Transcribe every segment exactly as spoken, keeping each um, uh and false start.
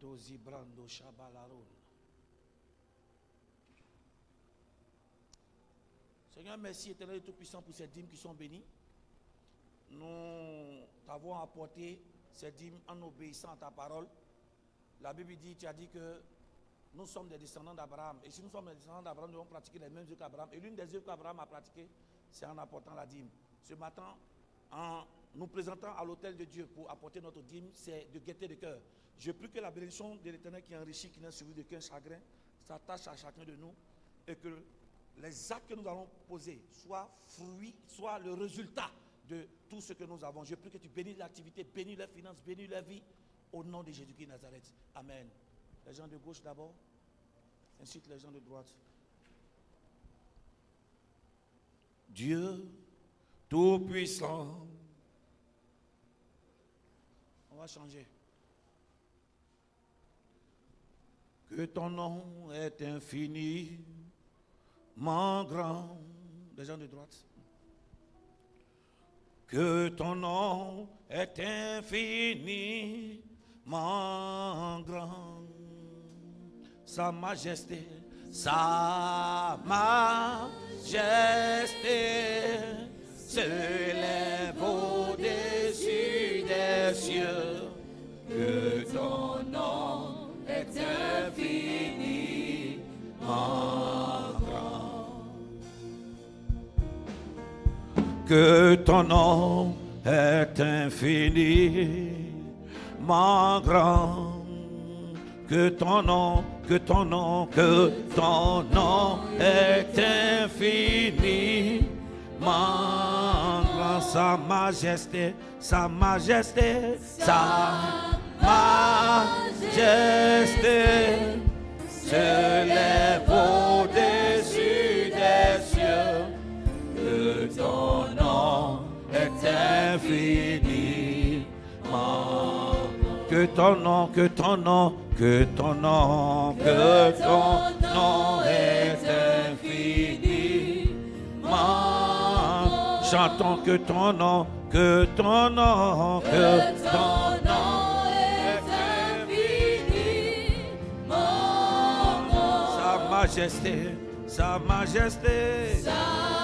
Dozi Brando Shabalaron. Seigneur, merci éternel et tout-puissant pour ces dîmes qui sont bénies. Nous t'avons apporté ces dîmes en obéissant à ta parole. La Bible dit, tu as dit que nous sommes des descendants d'Abraham. Et si nous sommes des descendants d'Abraham, nous devons pratiquer les mêmes œuvres qu'Abraham. Et l'une des œuvres qu'Abraham a pratiquées, c'est en apportant la dîme. Ce matin, en nous présentant à l'autel de Dieu pour apporter notre dîme, c'est de gaieté de cœur. Je prie que la bénédiction de l'Éternel qui enrichit, qui n'a suivi de qu'un chagrin, s'attache à chacun de nous et que les actes que nous allons poser soient fruits, soient le résultat de tout ce que nous avons. Je prie que tu bénisses l'activité, bénis leurs finances, bénis leur vie, au nom de Jésus-Christ Nazareth. Amen. Les gens de gauche d'abord, ensuite les gens de droite. Dieu tout-puissant. On va changer. Que ton nom est infiniment grand. Les gens de droite. Que ton nom est infiniment grand. Sa majesté, sa majesté s'élève au-dessus des cieux. Que ton nom est infiniment grand. Que ton nom est infiniment grand. Que ton nom, que ton nom, que ton nom est infiniment grand. Sa majesté, sa majesté, sa majesté se lève au-dessus des cieux. Que ton nom est infiniment. Que ton nom, que ton nom, que ton nom, que ton nom est infiniment. Chantons que ton nom, que ton nom, que ton nom est infiniment. Sa majesté, sa majesté, sa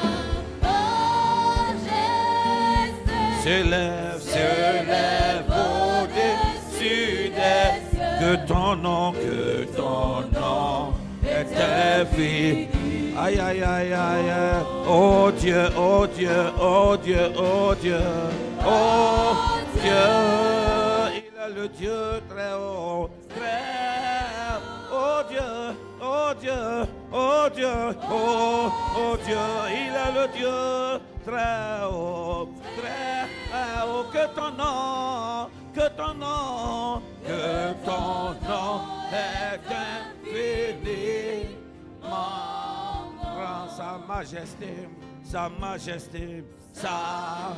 majesté s'élève, s'élève au-dessus des cieux. Que ton nom, que ton nom est infini. Aïe, aïe, aïe, aïe. Oh Dieu, oh Dieu, oh Dieu, oh Dieu, oh Dieu. Il est le Dieu très haut, très haut. Oh Dieu, oh Dieu, oh Dieu, oh, oh Dieu. Il est le Dieu très haut, très haut. Que ton nom, que ton nom, que ton nom est infiniment grand. Sa majesté, sa majesté, sa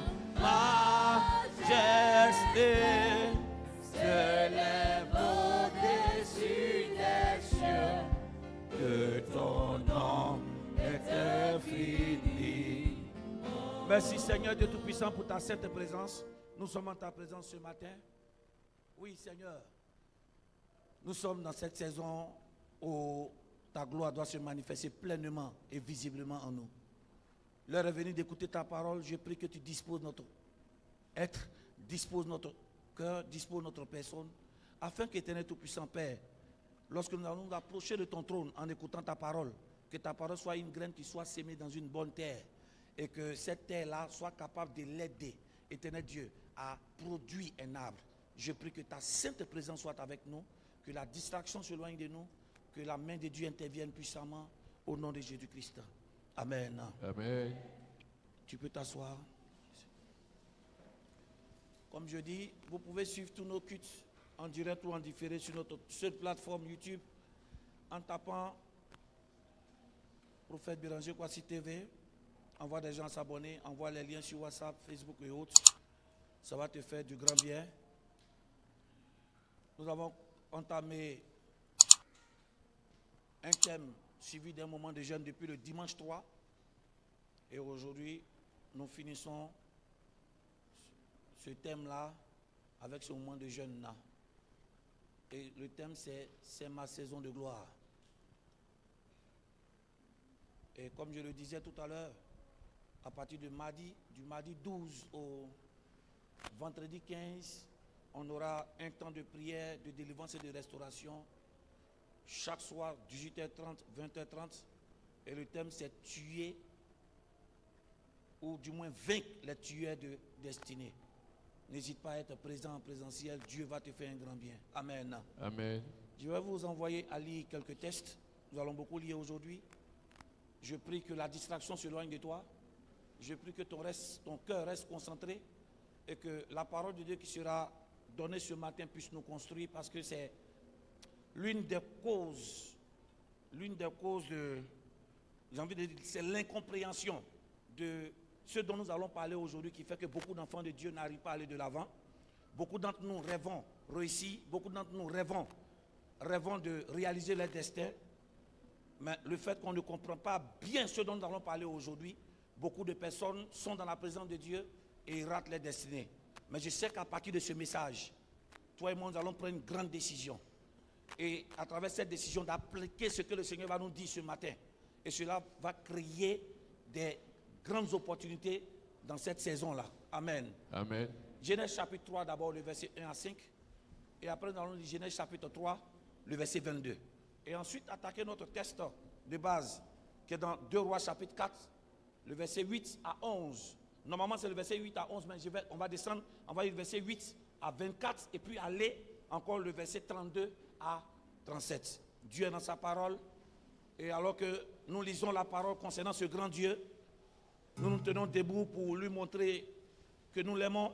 majesté se lève au-dessus des cieux. Que ton nom est infini. Merci Seigneur Dieu Tout-Puissant pour ta sainte présence. Nous sommes en ta présence ce matin. Oui Seigneur, nous sommes dans cette saison où ta gloire doit se manifester pleinement et visiblement en nous. L'heure est venue d'écouter ta parole. Je prie que tu disposes notre être, disposes notre cœur, disposes notre personne, afin qu'Éternel Tout-Puissant Père, lorsque nous allons nous approcher de ton trône en écoutant ta parole, que ta parole soit une graine qui soit sémée dans une bonne terre et que cette terre-là soit capable de l'aider, Éternel Dieu, à produire un arbre. Je prie que ta sainte présence soit avec nous, que la distraction s'éloigne de nous, que la main de Dieu intervienne puissamment au nom de Jésus-Christ. Amen. Amen. Tu peux t'asseoir. Comme je dis, vous pouvez suivre tous nos cultes en direct ou en différé sur notre seule plateforme YouTube en tapant Prophète Béranger Kwasi T V. Envoie des gens s'abonner, envoie les liens sur WhatsApp, Facebook et autres. Ça va te faire du grand bien. Nous avons entamé un thème suivi d'un moment de jeûne depuis le dimanche trois. Et aujourd'hui, nous finissons ce thème-là avec ce moment de jeûne-là. Et le thème c'est « C'est ma saison de gloire ». Et comme je le disais tout à l'heure, à partir de mardi, du mardi douze au vendredi quinze, on aura un temps de prière, de délivrance et de restauration. Chaque soir, dix-huit heures trente, vingt heures trente. Et le thème c'est « Tuer » ou du moins vaincre les tueurs de destinée. N'hésite pas à être présent en présentiel. Dieu va te faire un grand bien. Amen. Amen. Je vais vous envoyer à lire quelques textes. Nous allons beaucoup lire aujourd'hui. Je prie que la distraction s'éloigne de toi. Je prie que ton, reste, ton cœur reste concentré et que la parole de Dieu qui sera donnée ce matin puisse nous construire, parce que c'est l'une des causes, l'une des causes de, j'ai envie de dire, c'est l'incompréhension de ce dont nous allons parler aujourd'hui qui fait que beaucoup d'enfants de Dieu n'arrivent pas à aller de l'avant. Beaucoup d'entre nous rêvons réussir, beaucoup d'entre nous rêvons, rêvons de réaliser leur destin. Mais le fait qu'on ne comprend pas bien ce dont nous allons parler aujourd'hui, beaucoup de personnes sont dans la présence de Dieu et ils ratent leur destinée. Mais je sais qu'à partir de ce message, toi et moi, nous allons prendre une grande décision. Et à travers cette décision d'appliquer ce que le Seigneur va nous dire ce matin. Et cela va créer des grandes opportunités dans cette saison-là. Amen. Amen. Genèse chapitre trois, d'abord le verset un à cinq. Et après, nous allons lire Genèse chapitre trois, le verset vingt-deux. Et ensuite, attaquer notre texte de base, qui est dans deux Rois chapitre quatre, le verset huit à onze. Normalement, c'est le verset huit à onze, mais je vais, on va descendre, on va lire le verset huit à vingt-quatre, et puis aller encore le verset trente-deux à trente-sept. Dieu est dans sa parole. Et alors que nous lisons la parole concernant ce grand Dieu, nous nous tenons debout pour lui montrer que nous l'aimons.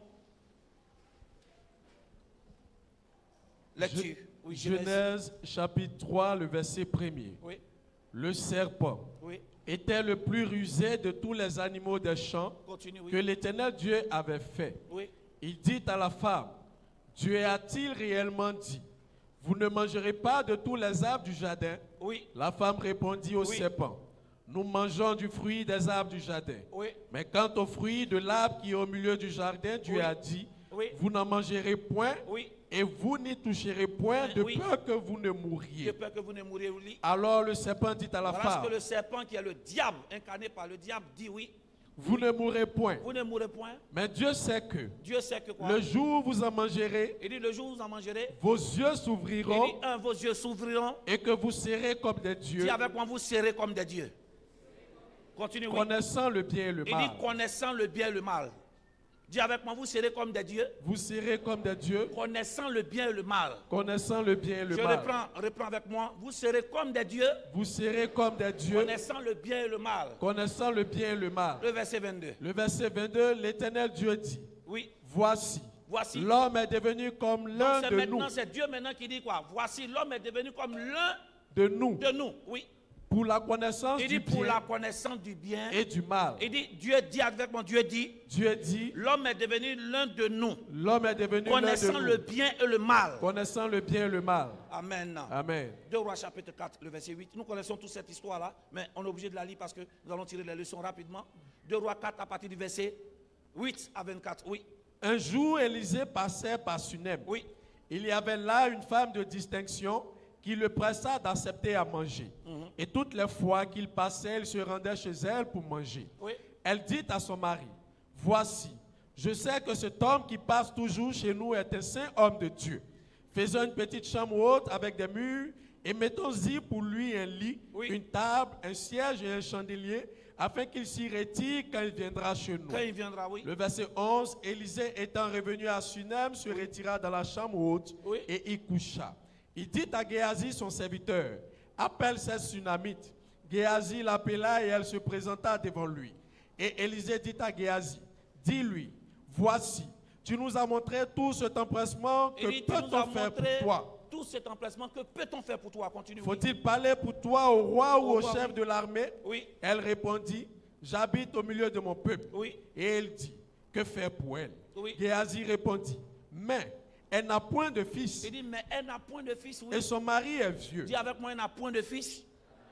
Lecture. Oui, Genèse, Genèse chapitre trois, le verset premier. Oui. Le serpent Oui. était le plus rusé de tous les animaux des champs Continue, oui. que l'Éternel Dieu avait fait. Oui. Il dit à la femme, Dieu a-t-il réellement dit, vous ne mangerez pas de tous les arbres du jardin? Oui. La femme répondit au Oui. serpent, nous mangeons du fruit des arbres du jardin. Oui. Mais quant au fruit de l'arbre qui est au milieu du jardin, Dieu Oui. a dit, Oui. vous n'en mangerez point, Oui. et vous n'y toucherez point, de Oui. peur que vous ne De mouriez. peur que vous ne mouriez. Oui. Alors le serpent dit à la Voilà femme, ce que le serpent, qui est le diable, incarné par le diable, dit oui. vous ne mourrez point. Vous ne mourrez point. Mais Dieu sait que Dieu sait que quoi? le jour où vous en mangerez, Il dit le jour où vous en mangerez, vos yeux il s'ouvriront dit un, vos yeux s'ouvriront. et que vous serez comme des dieux, Dis avec moi, vous serez comme des dieux. Continue, oui. connaissant le bien et le Il dit mal. connaissant le bien et le mal. Dis avec moi, vous serez comme des dieux, Vous serez comme des dieux, connaissant le bien et le mal. connaissant le bien et le Je mal. reprends, reprends avec moi. Vous serez comme des dieux, Vous serez comme des dieux, connaissant le bien et le mal. connaissant le bien et le mal. Le verset vingt-deux. Le verset vingt-deux, l'Éternel Dieu dit, Oui. voici, Voici. l'homme est devenu comme l'un C'est de nous, maintenant, c'est Dieu maintenant qui dit quoi? Voici, l'homme est devenu comme l'un de nous, de nous. Oui. pour la connaissance Il du dit pour la bien connaissance du bien. et du mal. Il dit, Dieu dit avec moi, Dieu dit, Dieu dit, l'homme est devenu l'un de nous, l'homme est devenu l'un de connaissant nous, le bien et le mal. connaissant le bien et le mal. Amen. Amen. deux Rois chapitre quatre, le verset huit. Nous connaissons toute cette histoire-là, mais on est obligé de la lire parce que nous allons tirer les leçons rapidement. deux Rois quatre à partir du verset huit à vingt-quatre. Oui. Un jour, Élisée passait par Sunem. Oui. Il y avait là une femme de distinction qui le pressa d'accepter à manger. Mhm. Et toutes les fois qu'il passait, il se rendait chez elle pour manger. Oui. Elle dit à son mari, voici, je sais que cet homme qui passe toujours chez nous est un saint homme de Dieu. Faisons une petite chambre haute avec des murs et mettons-y pour lui un lit, Oui. une table, un siège et un chandelier, afin qu'il s'y retire quand il viendra chez nous. Quand il viendra, oui. Le verset onze, Élisée étant revenu à Sunem, se retira dans la chambre haute Oui. et y coucha. Il dit à Géasi, son serviteur, appelle cette Sunamite. Géasi l'appela et elle se présenta devant lui. Et Élisée dit à Géasi, dis-lui, voici, tu nous as montré tout cet empressement, que Il dit, tu nous as peut-on faire pour montré toi? tout cet emplacement, que peut-on faire pour toi? Continue. Oui. Faut-il parler pour toi au roi ou Au au roi, chef oui. de l'armée? Oui. Elle répondit, j'habite au milieu de mon peuple. Oui. Et elle dit, que faire pour elle? Oui. Géasi répondit, mais elle n'a point de fils Il dit, mais elle n'a point de fils. Oui. et son mari est vieux. Dis avec moi, elle n'a point de fils.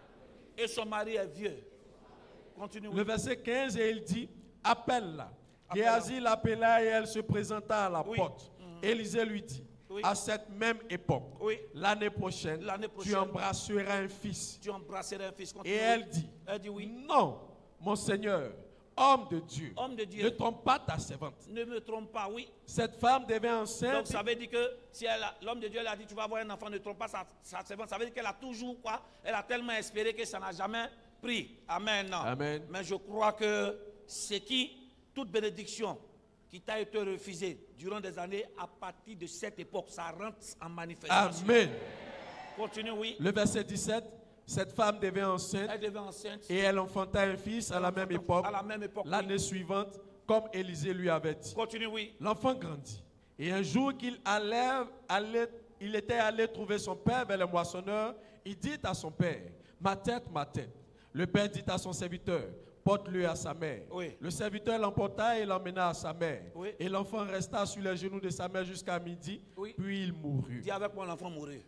Et son mari est vieux. Continue. Le Oui. verset quinze, et il dit, appelle-la. Appelle-la. Géasi l'appela et elle se présenta à la Oui. porte. Élisée lui dit, oui. à cette même époque, oui. l'année prochaine, l'année prochaine, tu embrasseras un fils. Tu embrasseras un fils. Et elle dit, elle dit oui. Non, mon Seigneur, homme de Dieu, homme de Dieu, ne trompe pas ta servante. Ne me trompe pas, oui. Cette femme devait enceinte. Donc ça veut dire que si l'homme de Dieu elle a dit tu vas avoir un enfant, ne trompe pas sa, sa servante. Ça veut dire qu'elle a toujours quoi? Elle a tellement espéré que ça n'a jamais pris. Amen. Amen. Mais je crois que c'est qui, toute bénédiction qui t'a été refusée durant des années, à partir de cette époque, ça rentre en manifestation. Amen. Continue, oui. Le verset dix-sept. Cette femme devait enceinte, elle devait enceinte et elle enfanta un fils à la même époque, à la même époque, l'année oui. suivante, comme Élisée lui avait dit. Continue, oui. L'enfant grandit. Et un jour qu'il allait, allait, il était allé trouver son père vers le moissonneur, il dit à son père, ma tête, ma tête. Le père dit à son serviteur, porte-le à sa mère. Oui. Le serviteur l'emporta et l'emmena à sa mère. Oui. Et l'enfant resta sur les genoux de sa mère jusqu'à midi, oui. puis il mourut. Dis avec moi, l'enfant mourut.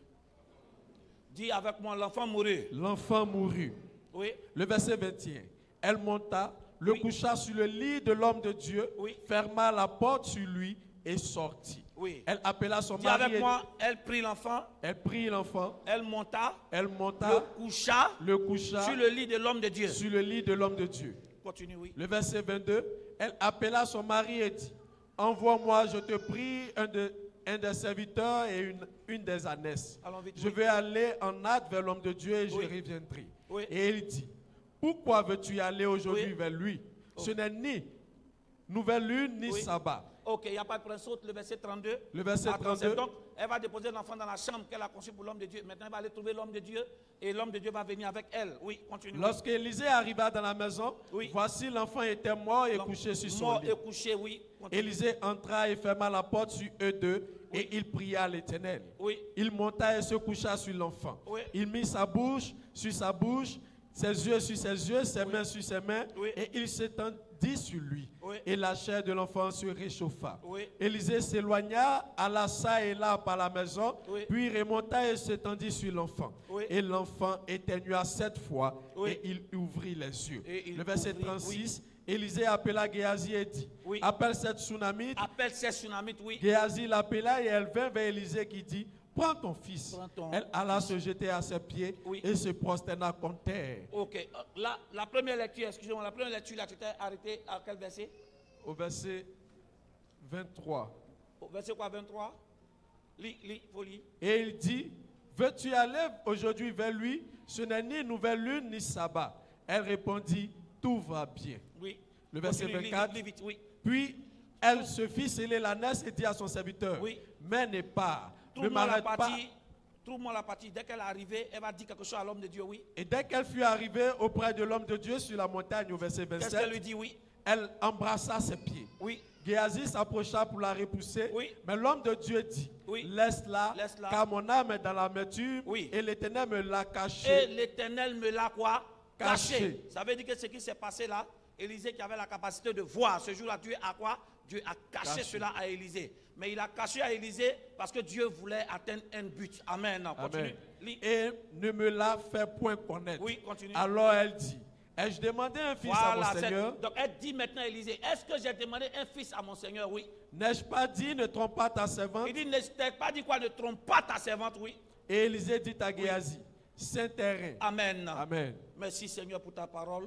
Dis avec moi, l'enfant mourut. L'enfant mourut. Oui. Le verset vingt et un. Elle monta, le oui. coucha sur le lit de l'homme de Dieu, oui. ferma la porte sur lui et sortit. Oui. Elle appela son Dis mari. avec moi, elle prit l'enfant. Elle prit l'enfant. Elle monta. Elle monta. Le coucha. Le coucha. Sur le lit de l'homme de Dieu. Sur le lit de l'homme de Dieu. Continue, oui. Le verset vingt-deux. Elle appela son mari et dit, envoie-moi, je te prie, un de un des serviteurs et une, une des ânesses. Vite, je oui. vais aller en hâte vers l'homme de Dieu et je oui. reviendrai. Oui. Et il dit, pourquoi veux-tu aller aujourd'hui oui. vers lui? Oh. Ce n'est ni nouvelle lune ni oui. sabbat. Ok, il n'y a pas de problème. Saute le verset trente-deux. Le verset trente-deux. Donc, elle va déposer l'enfant dans la chambre qu'elle a conçue pour l'homme de Dieu. Maintenant, elle va aller trouver l'homme de Dieu et l'homme de Dieu va venir avec elle. Oui, continue. Lorsque Élisée arriva dans la maison, oui. voici l'enfant était mort et couché sur son mort lit. Et couché, oui. Élisée entra et ferma la porte sur eux deux oui. et il pria l'Éternel. Oui. Il monta et se coucha sur l'enfant. Oui. Il mit sa bouche sur sa bouche, ses yeux sur ses yeux, ses oui. mains sur ses mains, oui. et il s'étendit sur lui. Oui. Et la chair de l'enfant se réchauffa. Oui. Élisée s'éloigna, alla ça et là par la maison, oui. puis remonta et s'étendit sur l'enfant. Oui. Et l'enfant éternua sept fois, oui. et il ouvrit les yeux. Et Le verset ouvrit, trente-six, oui. Élisée appela Géasi et dit, oui. appelle cette Tsunamite. Appelle cette Tsunamite, oui. Géasi l'appela et elle vint vers Élisée qui dit, prends ton fils. Prends ton elle alla fils. se jeter à ses pieds oui. et se prosterna contre terre. Ok. La, la première lecture, excusez-moi, la première lecture, là, tu t'es arrêté à quel verset? Au verset vingt-trois. Au verset quoi, vingt-trois? Lis, lis, faut lire. Et il dit, veux-tu aller aujourd'hui vers lui? Ce n'est ni nouvelle lune ni sabbat. Elle répondit, tout va bien. Oui. Le verset Continue, vingt-quatre. lis, lis vite, oui. Puis elle se fit sceller l'ânesse et dit à son serviteur, oui. mais n'est pas, ne Trouve-moi la m'arrête pas. partie, trouve-moi la partie. Dès qu'elle est arrivée, elle va dire quelque chose à l'homme de Dieu, oui. Et dès qu'elle fut arrivée auprès de l'homme de Dieu sur la montagne au verset vingt-sept, qu'est-ce qu'elle lui dit, oui? Elle embrassa ses pieds. Oui. Géasi s'approcha pour la repousser, oui. mais l'homme de Dieu dit, oui. laisse-la, laisse-la, car mon âme est dans l'amertume, oui. et l'Éternel me l'a caché. Et l'Éternel me l'a quoi? Caché. Caché. Ça veut dire que ce qui s'est passé là, Élisée qui avait la capacité de voir, ce jour-là, Dieu a quoi? Dieu a caché, caché cela à Élisée. Mais il a caché à Élisée parce que Dieu voulait atteindre un but. Amen. Continue. Amen. Et ne me l'a fait point connaître. Oui, continue. Alors elle dit, ai-je demandé un fils voilà, à mon Seigneur? Donc elle dit maintenant à Élisée, est-ce que j'ai demandé un fils à mon Seigneur? Oui. N'ai-je pas dit, ne trompe pas ta servante? Il dit, ne t'ai pas dit quoi, ne trompe pas ta servante, oui. Et Élisée dit à Géasi, oui. Saint terrain. Amen. Amen. Merci Seigneur pour ta parole.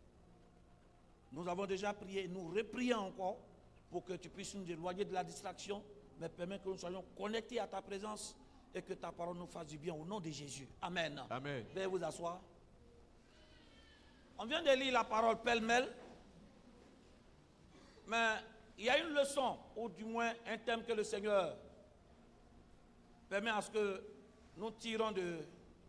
Nous avons déjà prié, nous reprions encore pour que tu puisses nous éloigner de la distraction, mais permets que nous soyons connectés à ta présence et que ta parole nous fasse du bien au nom de Jésus. Amen. Amen. Veuillez vous asseoir. On vient de lire la parole pêle-mêle, mais il y a une leçon, ou du moins un thème que le Seigneur permet à ce que nous tirons de,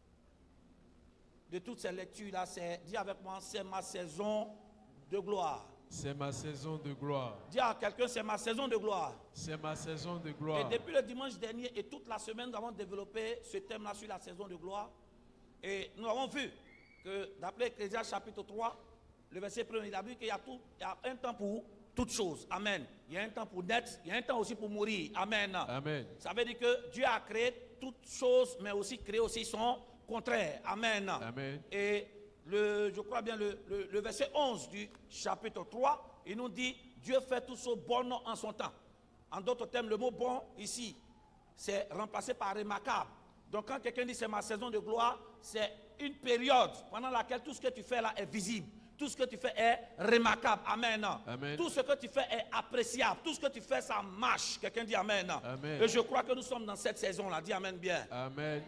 de toutes ces lectures-là. C'est, dis avec moi, c'est ma saison de gloire. C'est ma saison de gloire. Dis à quelqu'un, c'est ma saison de gloire. C'est ma saison de gloire. Et depuis le dimanche dernier et toute la semaine, nous avons développé ce thème-là sur la saison de gloire. Et nous avons vu que d'après Ecclésiaste chapitre trois, le verset premier, il a vu qu'il y a, tout, il y a un temps pour toutes choses. Amen. Il y a un temps pour naître, il y a un temps aussi pour mourir. Amen. Amen. Ça veut dire que Dieu a créé toutes choses, mais aussi créé aussi son contraire. Amen. Amen. Et le, je crois bien le, le, le verset onze du chapitre trois, il nous dit, Dieu fait toutes choses bonnes en son temps. En d'autres termes, le mot bon ici, c'est remplacé par remarquable. Donc quand quelqu'un dit c'est ma saison de gloire, c'est une période pendant laquelle tout ce que tu fais là est visible. Tout ce que tu fais est remarquable. Amen. Amen. Tout ce que tu fais est appréciable. Tout ce que tu fais, ça marche. Quelqu'un dit Amen. Amen. Et je crois que nous sommes dans cette saison-là. Dis Amen bien. Amen.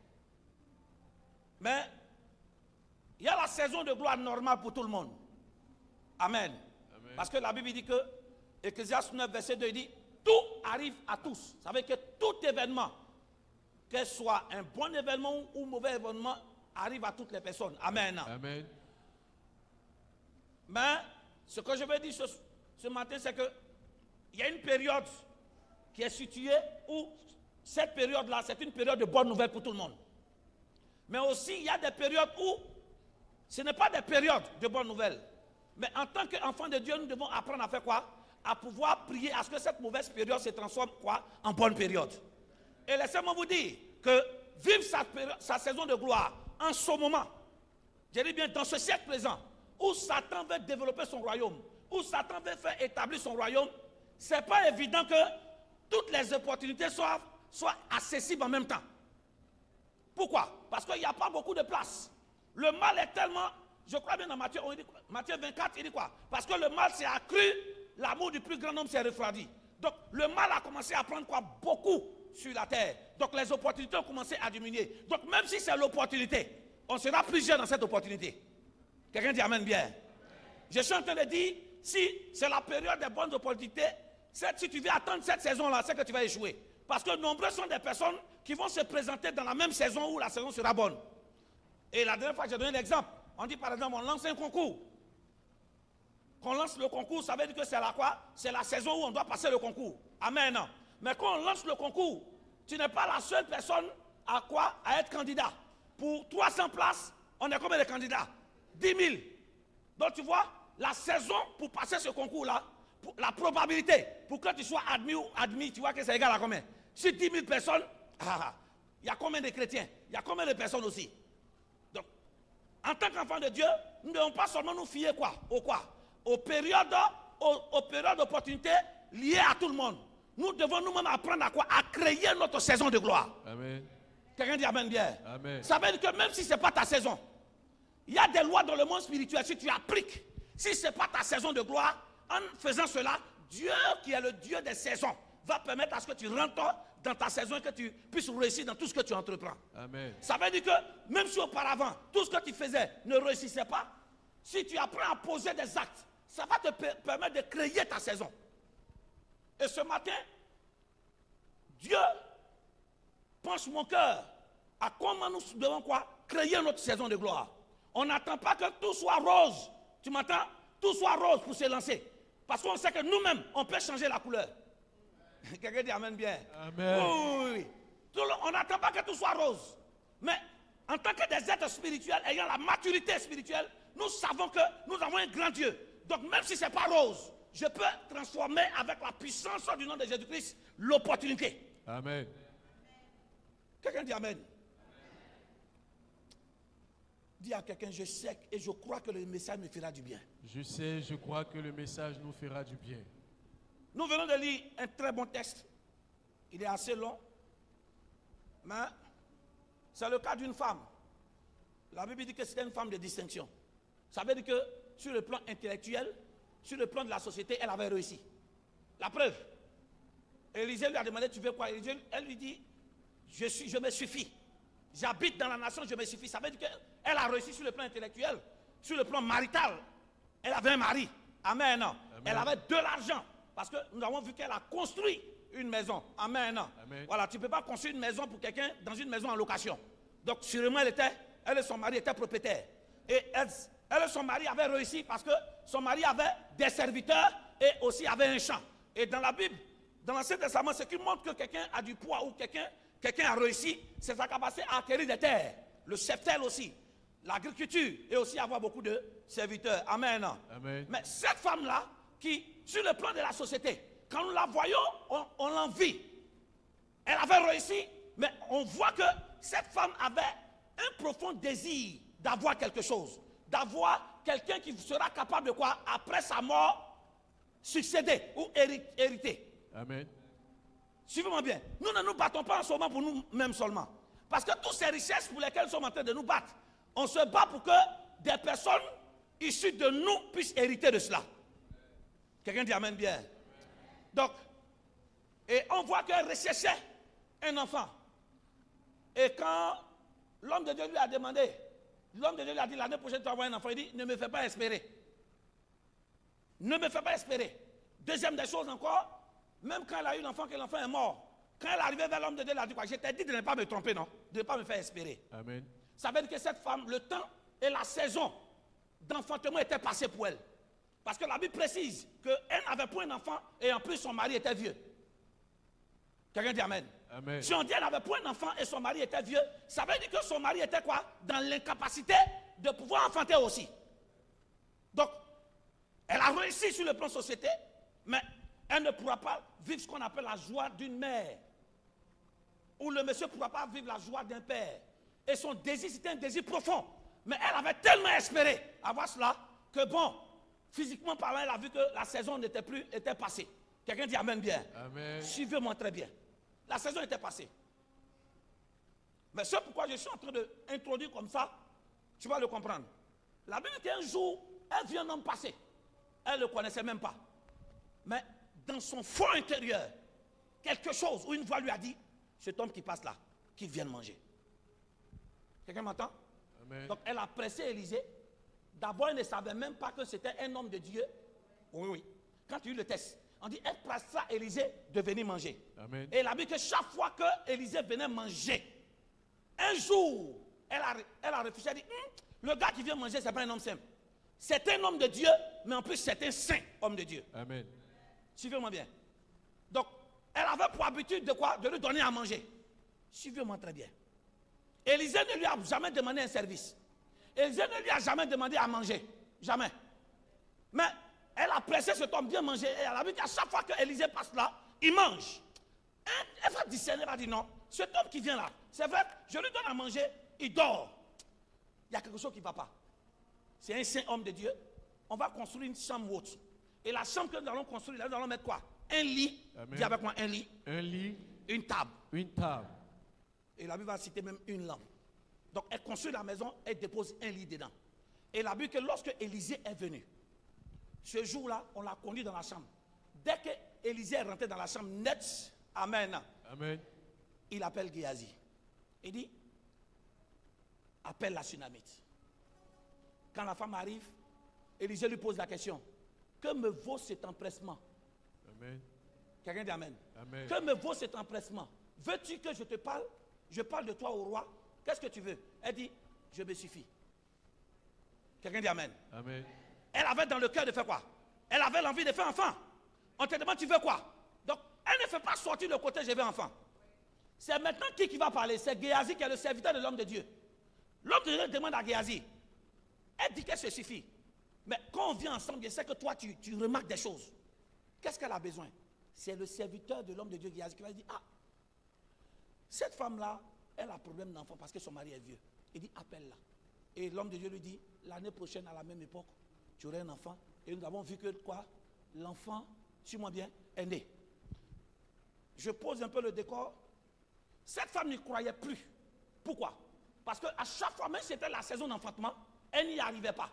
Mais il y a la saison de gloire normale pour tout le monde. Amen. Amen. Parce que la Bible dit que, Ecclésiaste neuf, verset deux, il dit, tout arrive à tous. Ça veut dire que tout événement, que ce soit un bon événement ou un mauvais événement, arrive à toutes les personnes. Amen. Amen. Mais ce que je veux dire ce, ce matin, c'est que il y a une période qui est située où cette période-là, c'est une période de bonnes nouvelles pour tout le monde. Mais aussi, il y a des périodes où ce n'est pas des périodes de bonnes nouvelles. Mais en tant qu'enfants de Dieu, nous devons apprendre à faire quoi? À pouvoir prier à ce que cette mauvaise période se transforme quoi? En bonne période. Et laissez-moi vous dire que vivre sa, sa saison de gloire en ce moment, je dis bien dans ce siècle présent, où Satan veut développer son royaume, où Satan veut faire établir son royaume, ce n'est pas évident que toutes les opportunités soient, soient accessibles en même temps. Pourquoi? Parce qu'il n'y a pas beaucoup de place. Le mal est tellement, je crois bien dans Matthieu, on dit, Matthieu vingt-quatre, il dit quoi? Parce que le mal s'est accru, l'amour du plus grand nombre s'est refroidi. Donc le mal a commencé à prendre quoi? Beaucoup sur la terre. Donc les opportunités ont commencé à diminuer. Donc même si c'est l'opportunité, on sera plusieurs dans cette opportunité. Quelqu'un dit Amen bien. Je suis en train de dire, si c'est la période des bonnes opportunités, si tu veux attendre cette saison-là, c'est que tu vas échouer. Parce que nombreux sont des personnes qui vont se présenter dans la même saison où la saison sera bonne. Et la dernière fois, j'ai donné l'exemple. On dit par exemple, on lance un concours. Quand on lance le concours, ça veut dire que c'est la quoi? C'est la saison où on doit passer le concours. Amen. Mais quand on lance le concours, tu n'es pas la seule personne à quoi? À être candidat. Pour trois cents places, on est combien de candidats? dix mille. Donc tu vois, la saison pour passer ce concours-là, la probabilité pour que tu sois admis ou admis, tu vois que c'est égal à combien? Si dix mille personnes, ah, il y a combien de chrétiens? Il y a combien de personnes aussi? Donc, en tant qu'enfant de Dieu, nous ne devons pas seulement nous fier quoi? Au quoi? Aux périodes, aux, aux périodes d'opportunité liées à tout le monde. Nous devons nous-mêmes apprendre à quoi? À créer notre saison de gloire. Amen. Quelqu'un dit Amen bien. Amen. Ça veut dire que même si ce n'est pas ta saison, il y a des lois dans le monde spirituel, si tu appliques, si ce n'est pas ta saison de gloire, en faisant cela, Dieu qui est le Dieu des saisons, va permettre à ce que tu rentres dans ta saison et que tu puisses réussir dans tout ce que tu entreprends. Amen. Ça veut dire que même si auparavant, tout ce que tu faisais ne réussissait pas, si tu apprends à poser des actes, ça va te per- permettre de créer ta saison. Et ce matin, Dieu penche mon cœur à comment nous devons quoi? Créer notre saison de gloire. On n'attend pas que tout soit rose. Tu m'entends? Tout soit rose pour se lancer. Parce qu'on sait que nous-mêmes, on peut changer la couleur. Quelqu'un dit Amen bien. Amen. Oui, oui, oui. On n'attend pas que tout soit rose. Mais en tant que des êtres spirituels, ayant la maturité spirituelle, nous savons que nous avons un grand Dieu. Donc même si ce n'est pas rose, je peux transformer avec la puissance du nom de Jésus-Christ l'opportunité. Amen. Quelqu'un dit Amen. Dis à quelqu'un, je sais et je crois que le message me fera du bien. Je sais, je crois que le message nous fera du bien. Nous venons de lire un très bon texte. Il est assez long. Mais c'est le cas d'une femme. La Bible dit que c'était une femme de distinction. Ça veut dire que sur le plan intellectuel, sur le plan de la société, elle avait réussi. La preuve. Élisée lui a demandé, tu veux quoi? Élisée, elle lui dit, je, suis, je me suffis. J'habite dans la nation, je me suffis. Ça veut dire qu'elle a réussi sur le plan intellectuel, sur le plan marital. Elle avait un mari. Amen. Amen. Elle avait de l'argent. Parce que nous avons vu qu'elle a construit une maison. Amen. Amen. Voilà, tu ne peux pas construire une maison pour quelqu'un dans une maison en location. Donc, sûrement, elle, était, elle et son mari étaient propriétaires. Et elle, elle et son mari avaient réussi parce que son mari avait des serviteurs et aussi avait un champ. Et dans la Bible, dans l'Ancien Testament, ce qui montre que quelqu'un a du poids ou quelqu'un quelqu'un a réussi, c'est sa capacité à acquérir des terres. Le cheptel aussi. L'agriculture et aussi avoir beaucoup de serviteurs. Amen. Amen. Mais cette femme-là, qui, sur le plan de la société, quand nous la voyons, on, on l'envie. Elle avait réussi, mais on voit que cette femme avait un profond désir d'avoir quelque chose, d'avoir quelqu'un qui sera capable de quoi, après sa mort, succéder ou hériter. Amen. Suivez-moi bien. Nous ne nous battons pas en ce moment pour nous-mêmes seulement. Parce que toutes ces richesses pour lesquelles nous sommes en train de nous battre, on se bat pour que des personnes issues de nous puissent hériter de cela. Quelqu'un dit amen bien. Donc, et on voit qu'elle recherchait un enfant. Et quand l'homme de Dieu lui a demandé, l'homme de Dieu lui a dit, l'année prochaine tu vas avoir un enfant, il dit, ne me fais pas espérer. Ne me fais pas espérer. Deuxième des choses encore, même quand elle a eu l'enfant, que l'enfant est mort, quand elle est arrivée vers l'homme de Dieu, elle a dit quoi? Je t'ai dit de ne pas me tromper, non? De ne pas me faire espérer. Amen. Ça veut dire que cette femme, le temps et la saison d'enfantement étaient passés pour elle. Parce que la Bible précise qu'elle n'avait point d'enfant et en plus son mari était vieux. Quelqu'un dit amen. Amen. Si on dit qu'elle n'avait point d'enfant et son mari était vieux, ça veut dire que son mari était quoi? Dans l'incapacité de pouvoir enfanter aussi. Donc, elle a réussi sur le plan société, mais elle ne pourra pas vivre ce qu'on appelle la joie d'une mère. Ou le monsieur ne pourra pas vivre la joie d'un père. Et son désir, c'était un désir profond. Mais elle avait tellement espéré avoir cela que bon, physiquement parlant, elle a vu que la saison n'était plus, était passée. Quelqu'un dit amen bien. Amen. Suivez-moi très bien. La saison était passée. Mais c'est pourquoi je suis en train d'introduire comme ça, tu vas le comprendre. La Bible dit qu'un jour, elle vit un homme passé. Elle ne le connaissait même pas. Mais dans son fond intérieur, quelque chose, ou une voix lui a dit, cet homme qui passe là, qui vient de manger. Quelqu'un m'entend? Amen. Donc elle a pressé Élisée. D'abord, elle ne savait même pas que c'était un homme de Dieu. Oui, oui. Quand tu as eu le test, on dit, elle pressa Élisée de venir manger. Amen. Et elle a dit que chaque fois que Élisée venait manger, un jour, elle a, elle a réfléchi, elle a dit, hm, le gars qui vient manger, ce n'est pas un homme simple. C'est un homme de Dieu, mais en plus, c'est un saint homme de Dieu. Amen. Suivez-moi bien. Donc, elle avait pour habitude de quoi? De lui donner à manger. Suivez-moi très bien. Élisée ne lui a jamais demandé un service. Élisée ne lui a jamais demandé à manger. Jamais. Mais elle a pressé cet homme bien manger. Et elle a vu qu'à chaque fois que Élisée passe là, il mange. Et elle va discerner, elle va dire non. Cet homme qui vient là, c'est vrai, je lui donne à manger, il dort. Il y a quelque chose qui ne va pas. C'est un saint homme de Dieu. On va construire une chambre haute. Et la chambre que nous allons construire, là, nous allons mettre quoi? Un lit. Amen. Dis avec moi, un lit. Un lit. Une table. Une table. Et la Bible va citer même une lampe. Donc elle construit la maison, elle dépose un lit dedans. Et la Bible que lorsque Élisée est venu, ce jour-là, on l'a conduit dans la chambre. Dès que Élisée est rentré dans la chambre, net, amen. Amen. Il appelle Géasi. Il dit, appelle la Sunamite. Quand la femme arrive, Élisée lui pose la question, que me vaut cet empressement? Amen. Quelqu'un dit amen. Amen. Que me vaut cet empressement? Veux-tu que je te parle? Je parle de toi au roi. Qu'est-ce que tu veux? Elle dit, je me suffis. Quelqu'un dit amen. Amen. Elle avait dans le cœur de faire quoi? Elle avait l'envie de faire enfant. On te demande, tu veux quoi? Donc, elle ne fait pas sortir le côté, je veux enfant. C'est maintenant qui qui va parler? C'est Géasi qui est le serviteur de l'homme de Dieu. L'homme de Dieu demande à Géasi. Elle dit qu'elle se suffit. Mais quand on vient ensemble, je sais que toi, tu, tu remarques des choses. Qu'est-ce qu'elle a besoin? C'est le serviteur de l'homme de Dieu, Géasi, qui va dire, ah, cette femme-là, elle a problème d'enfant parce que son mari est vieux. Il dit, appelle-la. Et l'homme de Dieu lui dit, l'année prochaine, à la même époque, tu aurais un enfant. Et nous avons vu que quoi? L'enfant, suis-moi bien, est né. Je pose un peu le décor. Cette femme n'y croyait plus. Pourquoi? Parce qu'à chaque fois, même si c'était la saison d'enfantement, elle n'y arrivait pas.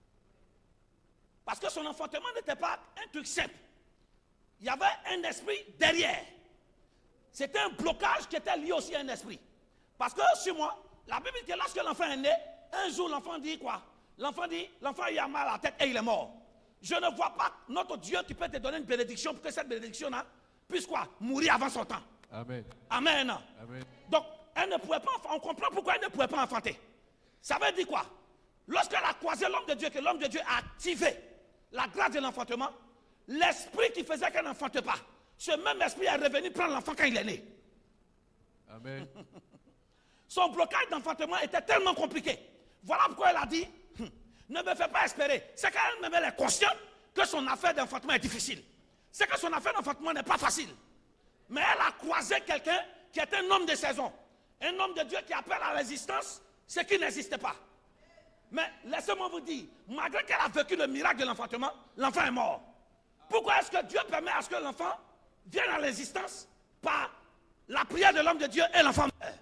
Parce que son enfantement n'était pas un truc simple. Il y avait un esprit derrière. C'était un blocage qui était lié aussi à un esprit. Parce que sur moi, la Bible dit que lorsque l'enfant est né, un jour l'enfant dit quoi? L'enfant dit, l'enfant il a mal à la tête et il est mort. Je ne vois pas notre Dieu qui peut te donner une bénédiction pour que cette bénédiction-là puisse quoi? Mourir avant son temps. Amen. Amen. Amen. Donc, elle ne pouvait pas, on comprend pourquoi elle ne pouvait pas enfanter. Ça veut dire quoi? Lorsqu'elle a croisé l'homme de Dieu, que l'homme de Dieu a activé la grâce de l'enfantement, l'esprit qui faisait qu'elle n'enfante pas, ce même esprit est revenu prendre l'enfant quand il est né. Amen. Son blocage d'enfantement était tellement compliqué. Voilà pourquoi elle a dit, hm, ne me fais pas espérer. C'est qu'elle-même elle est consciente que son affaire d'enfantement est difficile. C'est que son affaire d'enfantement n'est pas facile. Mais elle a croisé quelqu'un qui est un homme de saison. Un homme de Dieu qui appelle à l'existence ce qui n'existait pas. Mais laissez-moi vous dire, malgré qu'elle a vécu le miracle de l'enfantement, l'enfant est mort. Pourquoi est-ce que Dieu permet à ce que l'enfant vienne à l'existence par la prière de l'homme de Dieu et l'enfant meurt.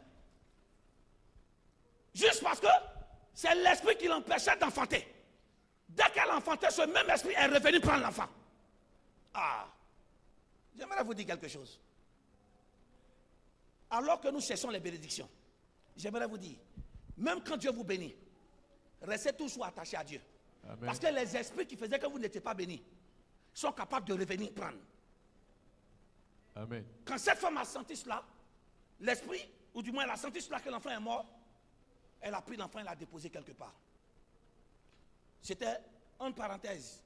Juste parce que c'est l'esprit qui l'empêchait d'enfanter. Dès qu'elle enfantait, ce même esprit est revenu prendre l'enfant. Ah, j'aimerais vous dire quelque chose. Alors que nous cherchons les bénédictions, j'aimerais vous dire, même quand Dieu vous bénit, restez toujours attachés à Dieu. Amen. Parce que les esprits qui faisaient que vous n'étiez pas bénis sont capables de revenir prendre. Amen. Quand cette femme a senti cela, l'esprit, ou du moins elle a senti cela que l'enfant est mort, elle a pris l'enfant et l'a déposé quelque part. C'était une parenthèse.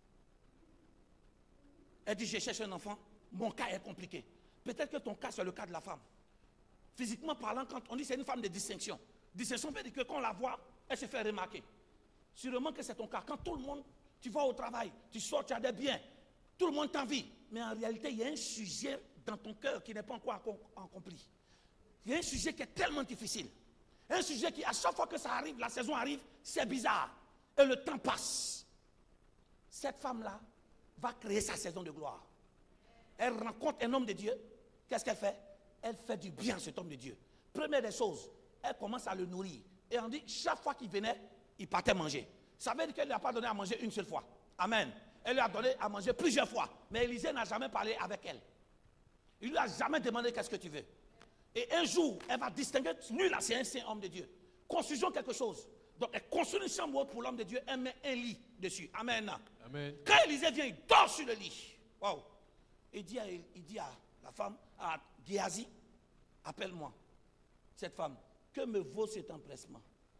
Elle dit, je cherche un enfant, mon cas est compliqué. Peut-être que ton cas, c'est le cas de la femme. Physiquement parlant, quand on dit c'est une femme de distinction, distinction veut dire que quand on la voit, elle se fait remarquer. Sûrement que c'est ton cas. Quand tout le monde, tu vas au travail, tu sors, tu as des biens, tout le monde t'envie. Mais en réalité, il y a un sujet dans ton cœur qui n'est pas encore accompli. Il y a un sujet qui est tellement difficile. Un sujet qui, à chaque fois que ça arrive, la saison arrive, c'est bizarre. Et le temps passe. Cette femme-là va créer sa saison de gloire. Elle rencontre un homme de Dieu. Qu'est-ce qu'elle fait? Elle fait du bien à cet homme de Dieu. Première des choses, elle commence à le nourrir. Et on dit, chaque fois qu'il venait, il partait manger. Ça veut dire qu'elle ne lui a pas donné à manger une seule fois. Amen. Elle lui a donné à manger plusieurs fois. Mais Élisée n'a jamais parlé avec elle. Il ne lui a jamais demandé qu'est-ce que tu veux. Et un jour, elle va distinguer, lui là, c'est un saint homme de Dieu. Construisons quelque chose. Donc, elle construit une chambre haute pour l'homme de Dieu, elle met un lit dessus. Amen. Amen. Quand Élisée vient, il dort sur le lit. Wow. Il dit à, il dit à la femme, à Géasi, appelle-moi cette femme. Que me vaut cet empressement?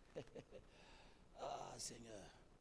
Ah, Seigneur.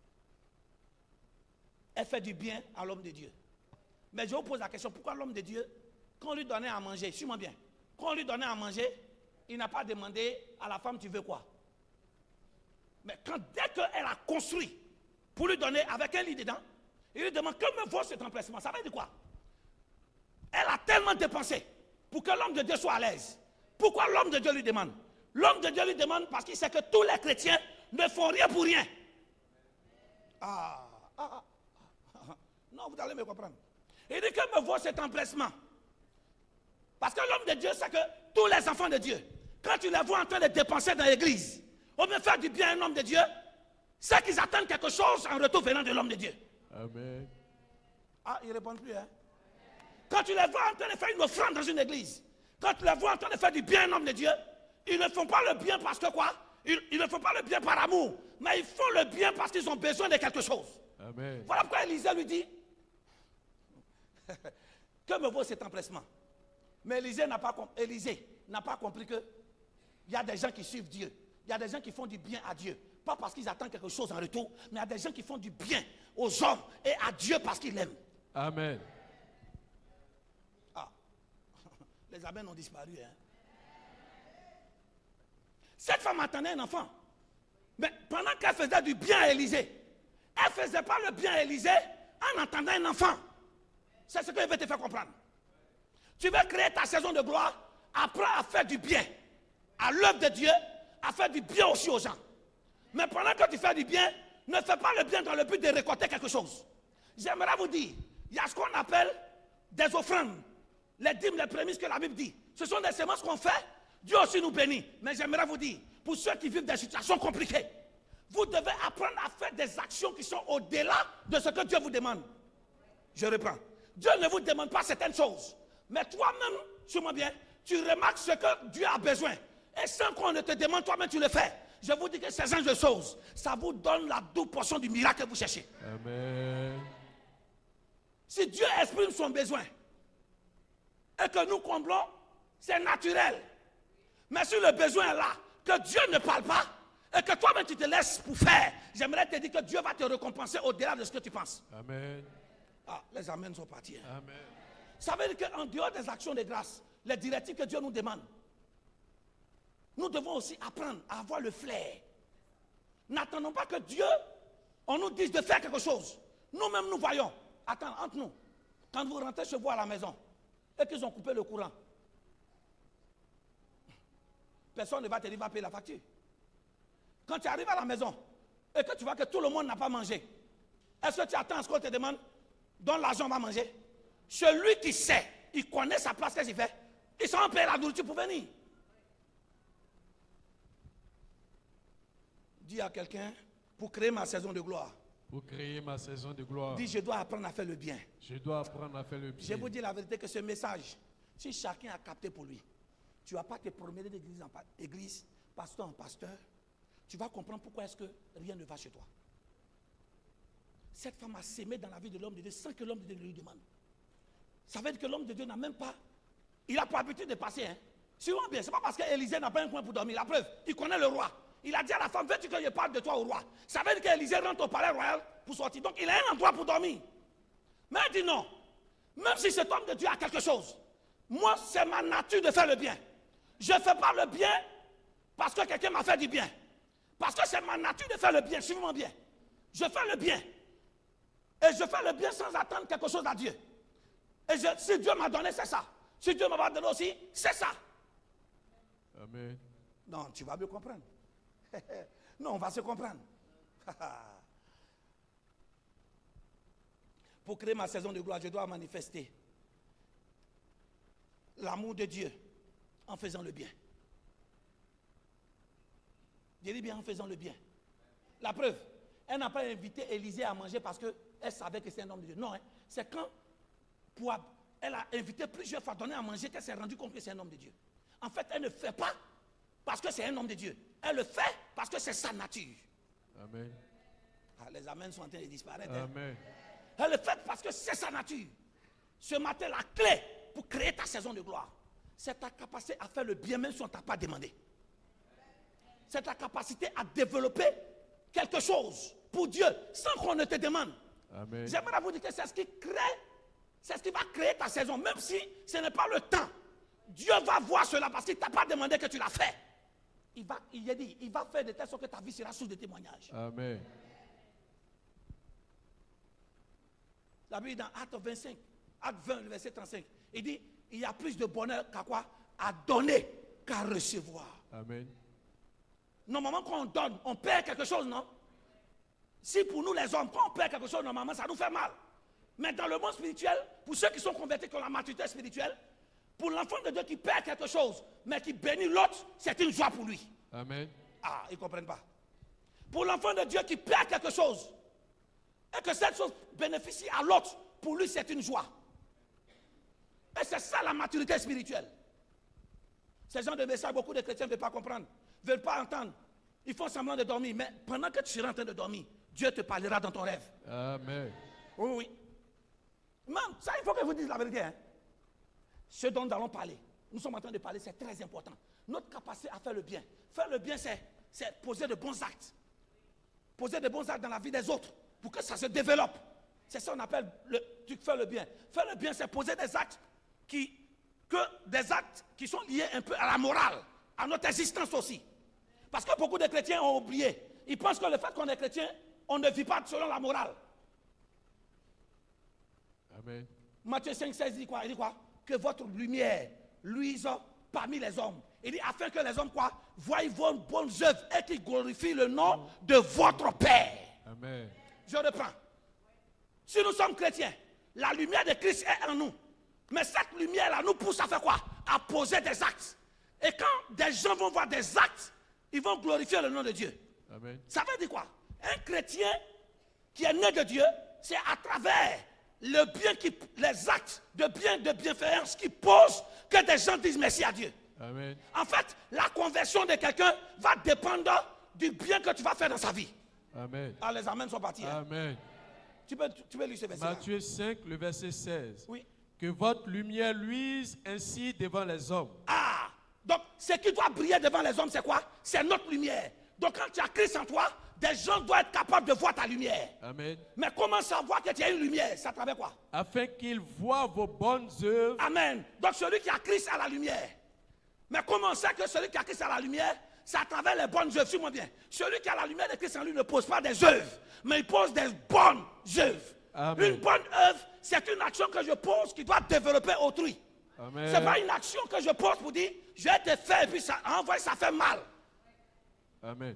Elle fait du bien à l'homme de Dieu. Mais je vous pose la question, pourquoi l'homme de Dieu, quand on lui donnait à manger, suis-moi bien, quand on lui donnait à manger, il n'a pas demandé à la femme, tu veux quoi? Mais quand, dès qu'elle a construit pour lui donner avec un lit dedans, il lui demande, que me vaut cet empressement? Ça veut dire quoi? Elle a tellement dépensé pour que l'homme de Dieu soit à l'aise. Pourquoi l'homme de Dieu lui demande? L'homme de Dieu lui demande parce qu'il sait que tous les chrétiens ne font rien pour rien. Ah, ah, ah, ah. Non, vous allez me comprendre. Il dit, que me vaut cet empressement? Parce que l'homme de Dieu sait que tous les enfants de Dieu, quand tu les vois en train de dépenser dans l'église, ou bien faire du bien à un homme de Dieu, c'est qu'ils attendent quelque chose en retour venant de l'homme de Dieu. Amen. Ah, ils ne répondent plus, hein? Quand tu les vois en train de faire une offrande dans une église, quand tu les vois en train de faire du bien à un homme de Dieu, ils ne font pas le bien parce que quoi? Ils, ils ne font pas le bien par amour, mais ils font le bien parce qu'ils ont besoin de quelque chose. Amen. Voilà pourquoi Élisée lui dit, que me vaut cet empressement? Mais Élisée n'a pas, Élisée n'a pas compris que il y a des gens qui suivent Dieu. Il y a des gens qui font du bien à Dieu. Pas parce qu'ils attendent quelque chose en retour, mais il y a des gens qui font du bien aux hommes et à Dieu parce qu'ils l'aiment. Amen. Ah, les amens ont disparu. Hein? Cette femme attendait un enfant. Mais pendant qu'elle faisait du bien à Élisée, elle ne faisait pas le bien à Élisée en attendant un enfant. C'est ce que je vais te faire comprendre. Tu veux créer ta saison de gloire, apprends à faire du bien à l'œuvre de Dieu, à faire du bien aussi aux gens. Mais pendant que tu fais du bien, ne fais pas le bien dans le but de récolter quelque chose. J'aimerais vous dire, il y a ce qu'on appelle des offrandes, les dîmes, les prémices que la Bible dit. Ce sont des semences qu'on fait, Dieu aussi nous bénit. Mais j'aimerais vous dire, pour ceux qui vivent des situations compliquées, vous devez apprendre à faire des actions qui sont au-delà de ce que Dieu vous demande. Je reprends. Dieu ne vous demande pas certaines choses. Mais toi-même, suis-moi bien, tu remarques ce que Dieu a besoin. Et sans qu'on ne te demande, toi-même tu le fais. Je vous dis que ces genres de choses, ça vous donne la double portion du miracle que vous cherchez. Amen. Si Dieu exprime son besoin et que nous comblons, c'est naturel. Mais si le besoin est là, que Dieu ne parle pas et que toi-même tu te laisses pour faire, j'aimerais te dire que Dieu va te récompenser au-delà de ce que tu penses. Amen. Ah, les amens sont partis. Hein. Amen. Ça veut dire qu'en dehors des actions de grâce, les directives que Dieu nous demande, nous devons aussi apprendre à avoir le flair. N'attendons pas que Dieu, on nous dise de faire quelque chose. Nous-mêmes, nous voyons. Attends, entre nous, quand vous rentrez chez vous à la maison et qu'ils ont coupé le courant, personne ne va te dire, va payer la facture. Quand tu arrives à la maison et que tu vois que tout le monde n'a pas mangé, est-ce que tu attends à ce qu'on te demande, donne l'argent, on va manger? Celui qui sait, il connaît sa place, qu'est-ce qu'il fait? Ils sont payés la nourriture pour venir. Dis à quelqu'un, pour créer ma saison de gloire. Pour créer ma saison de gloire. Dis, je dois apprendre à faire le bien. Je dois apprendre à faire le bien. Je vous dis la vérité que ce message, si chacun a capté pour lui, tu ne vas pas te promener d'église en église, pasteur en pasteur. Tu vas comprendre pourquoi est-ce que rien ne va chez toi. Cette femme a sémé dans la vie de l'homme de Dieu sans que l'homme de Dieu lui demande. Ça veut dire que l'homme de Dieu n'a même pas, il n'a pas l'habitude de passer. Hein. Suivons bien, ce n'est pas parce qu'Élisée n'a pas un coin pour dormir. La preuve, il connaît le roi. Il a dit à la femme, veux-tu que je parle de toi au roi? Ça veut dire qu'Élisée rentre au palais royal pour sortir. Donc il a un endroit pour dormir. Mais il dit non. Même si cet homme de Dieu a quelque chose, moi c'est ma nature de faire le bien. Je ne fais pas le bien parce que quelqu'un m'a fait du bien. Parce que c'est ma nature de faire le bien, suivez-moi bien. Je fais le bien. Et je fais le bien sans attendre quelque chose à Dieu. Et je, si Dieu m'a donné, c'est ça. Si Dieu m'a donné aussi, c'est ça. Amen. Non, tu vas mieux comprendre. Non, on va se comprendre. Pour créer ma saison de gloire, je dois manifester l'amour de Dieu en faisant le bien. Je dis bien en faisant le bien. La preuve, elle n'a pas invité Élisée à manger parce qu'elle savait que c'est un homme de Dieu. Non, hein, c'est quand pour, elle a invité plusieurs fois, donné à manger, qu'elle s'est rendue compte que c'est un homme de Dieu. En fait, elle ne fait pas parce que c'est un homme de Dieu. Elle le fait parce que c'est sa nature. Amen. Ah, les amens sont en train de disparaître. Amen. Hein. Elle le fait parce que c'est sa nature. Ce matin, la clé pour créer ta saison de gloire, c'est ta capacité à faire le bien même si on ne t'a pas demandé. C'est ta capacité à développer quelque chose pour Dieu sans qu'on ne te demande. Amen. J'aimerais vous dire que c'est ce qui crée, c'est ce qui va créer ta saison, même si ce n'est pas le temps. Dieu va voir cela parce qu'il ne t'a pas demandé que tu l'as fait. Il va, il a dit, il va faire de telle sorte que ta vie sera source de témoignage. Amen. La Bible dans Acte vingt-cinq, Acte vingt, le verset trente-cinq, il dit, il y a plus de bonheur qu'à quoi? À donner qu'à recevoir. Amen. Normalement, quand on donne, on perd quelque chose, non? Si pour nous les hommes, quand on perd quelque chose, normalement, ça nous fait mal. Mais dans le monde spirituel, pour ceux qui sont convertis, qui ont la maturité spirituelle, pour l'enfant de Dieu qui perd quelque chose, mais qui bénit l'autre, c'est une joie pour lui. Amen. Ah, ils ne comprennent pas. Pour l'enfant de Dieu qui perd quelque chose, et que cette chose bénéficie à l'autre, pour lui, c'est une joie. Et c'est ça la maturité spirituelle. Ces gens de messages, beaucoup de chrétiens ne veulent pas comprendre, ne veulent pas entendre. Ils font semblant de dormir, mais pendant que tu seras en train de dormir, Dieu te parlera dans ton rêve. Amen. Oui, oui. Même, ça, il faut que je vous dise la vérité. Hein. Ce dont nous allons parler, nous sommes en train de parler, c'est très important. Notre capacité à faire le bien. Faire le bien, c'est poser de bons actes. Poser de bons actes dans la vie des autres pour que ça se développe. C'est ça qu'on appelle le, tu fais le bien. Faire le bien, c'est poser des actes qui, que des actes qui sont liés un peu à la morale, à notre existence aussi. Parce que beaucoup de chrétiens ont oublié. Ils pensent que le fait qu'on est chrétien, on ne vit pas selon la morale. Amen. Matthieu cinq, seize dit quoi? Il dit quoi? Que votre lumière luise parmi les hommes. Il dit afin que les hommes quoi? Voient vos bonnes œuvres et qu'ils glorifient le nom de votre Père. Amen. Je reprends. Si nous sommes chrétiens, la lumière de Christ est en nous. Mais cette lumière-là nous pousse à faire quoi? À poser des actes. Et quand des gens vont voir des actes, ils vont glorifier le nom de Dieu. Amen. Ça veut dire quoi? Un chrétien qui est né de Dieu, c'est à travers le bien qui, les actes de bien, de bienfaisance qui posent que des gens disent merci à Dieu. Amen. En fait, la conversion de quelqu'un va dépendre du bien que tu vas faire dans sa vie. Amen. Ah, les amens sont partis. Hein? Amen. Tu peux, tu peux lire ce verset. Matthieu cinq, le verset seize. Oui. Que votre lumière luise ainsi devant les hommes. Ah, donc ce qui doit briller devant les hommes, c'est quoi? C'est notre lumière. Donc quand tu as Christ en toi, des gens doivent être capables de voir ta lumière. Amen. Mais comment savoir que tu as une lumière? C'est à travers quoi? Afin qu'ils voient vos bonnes œuvres. Amen. Donc celui qui a Christ a la lumière. Mais comment on sait que celui qui a Christ a la lumière? C'est à travers les bonnes œuvres. Suis-moi bien. Celui qui a la lumière de Christ en lui ne pose pas des œuvres, mais il pose des bonnes œuvres. Amen. Une bonne œuvre, c'est une action que je pose qui doit développer autrui. Ce n'est pas une action que je pose pour dire, je vais te faire et puis ça, envoie, ça fait mal. Amen.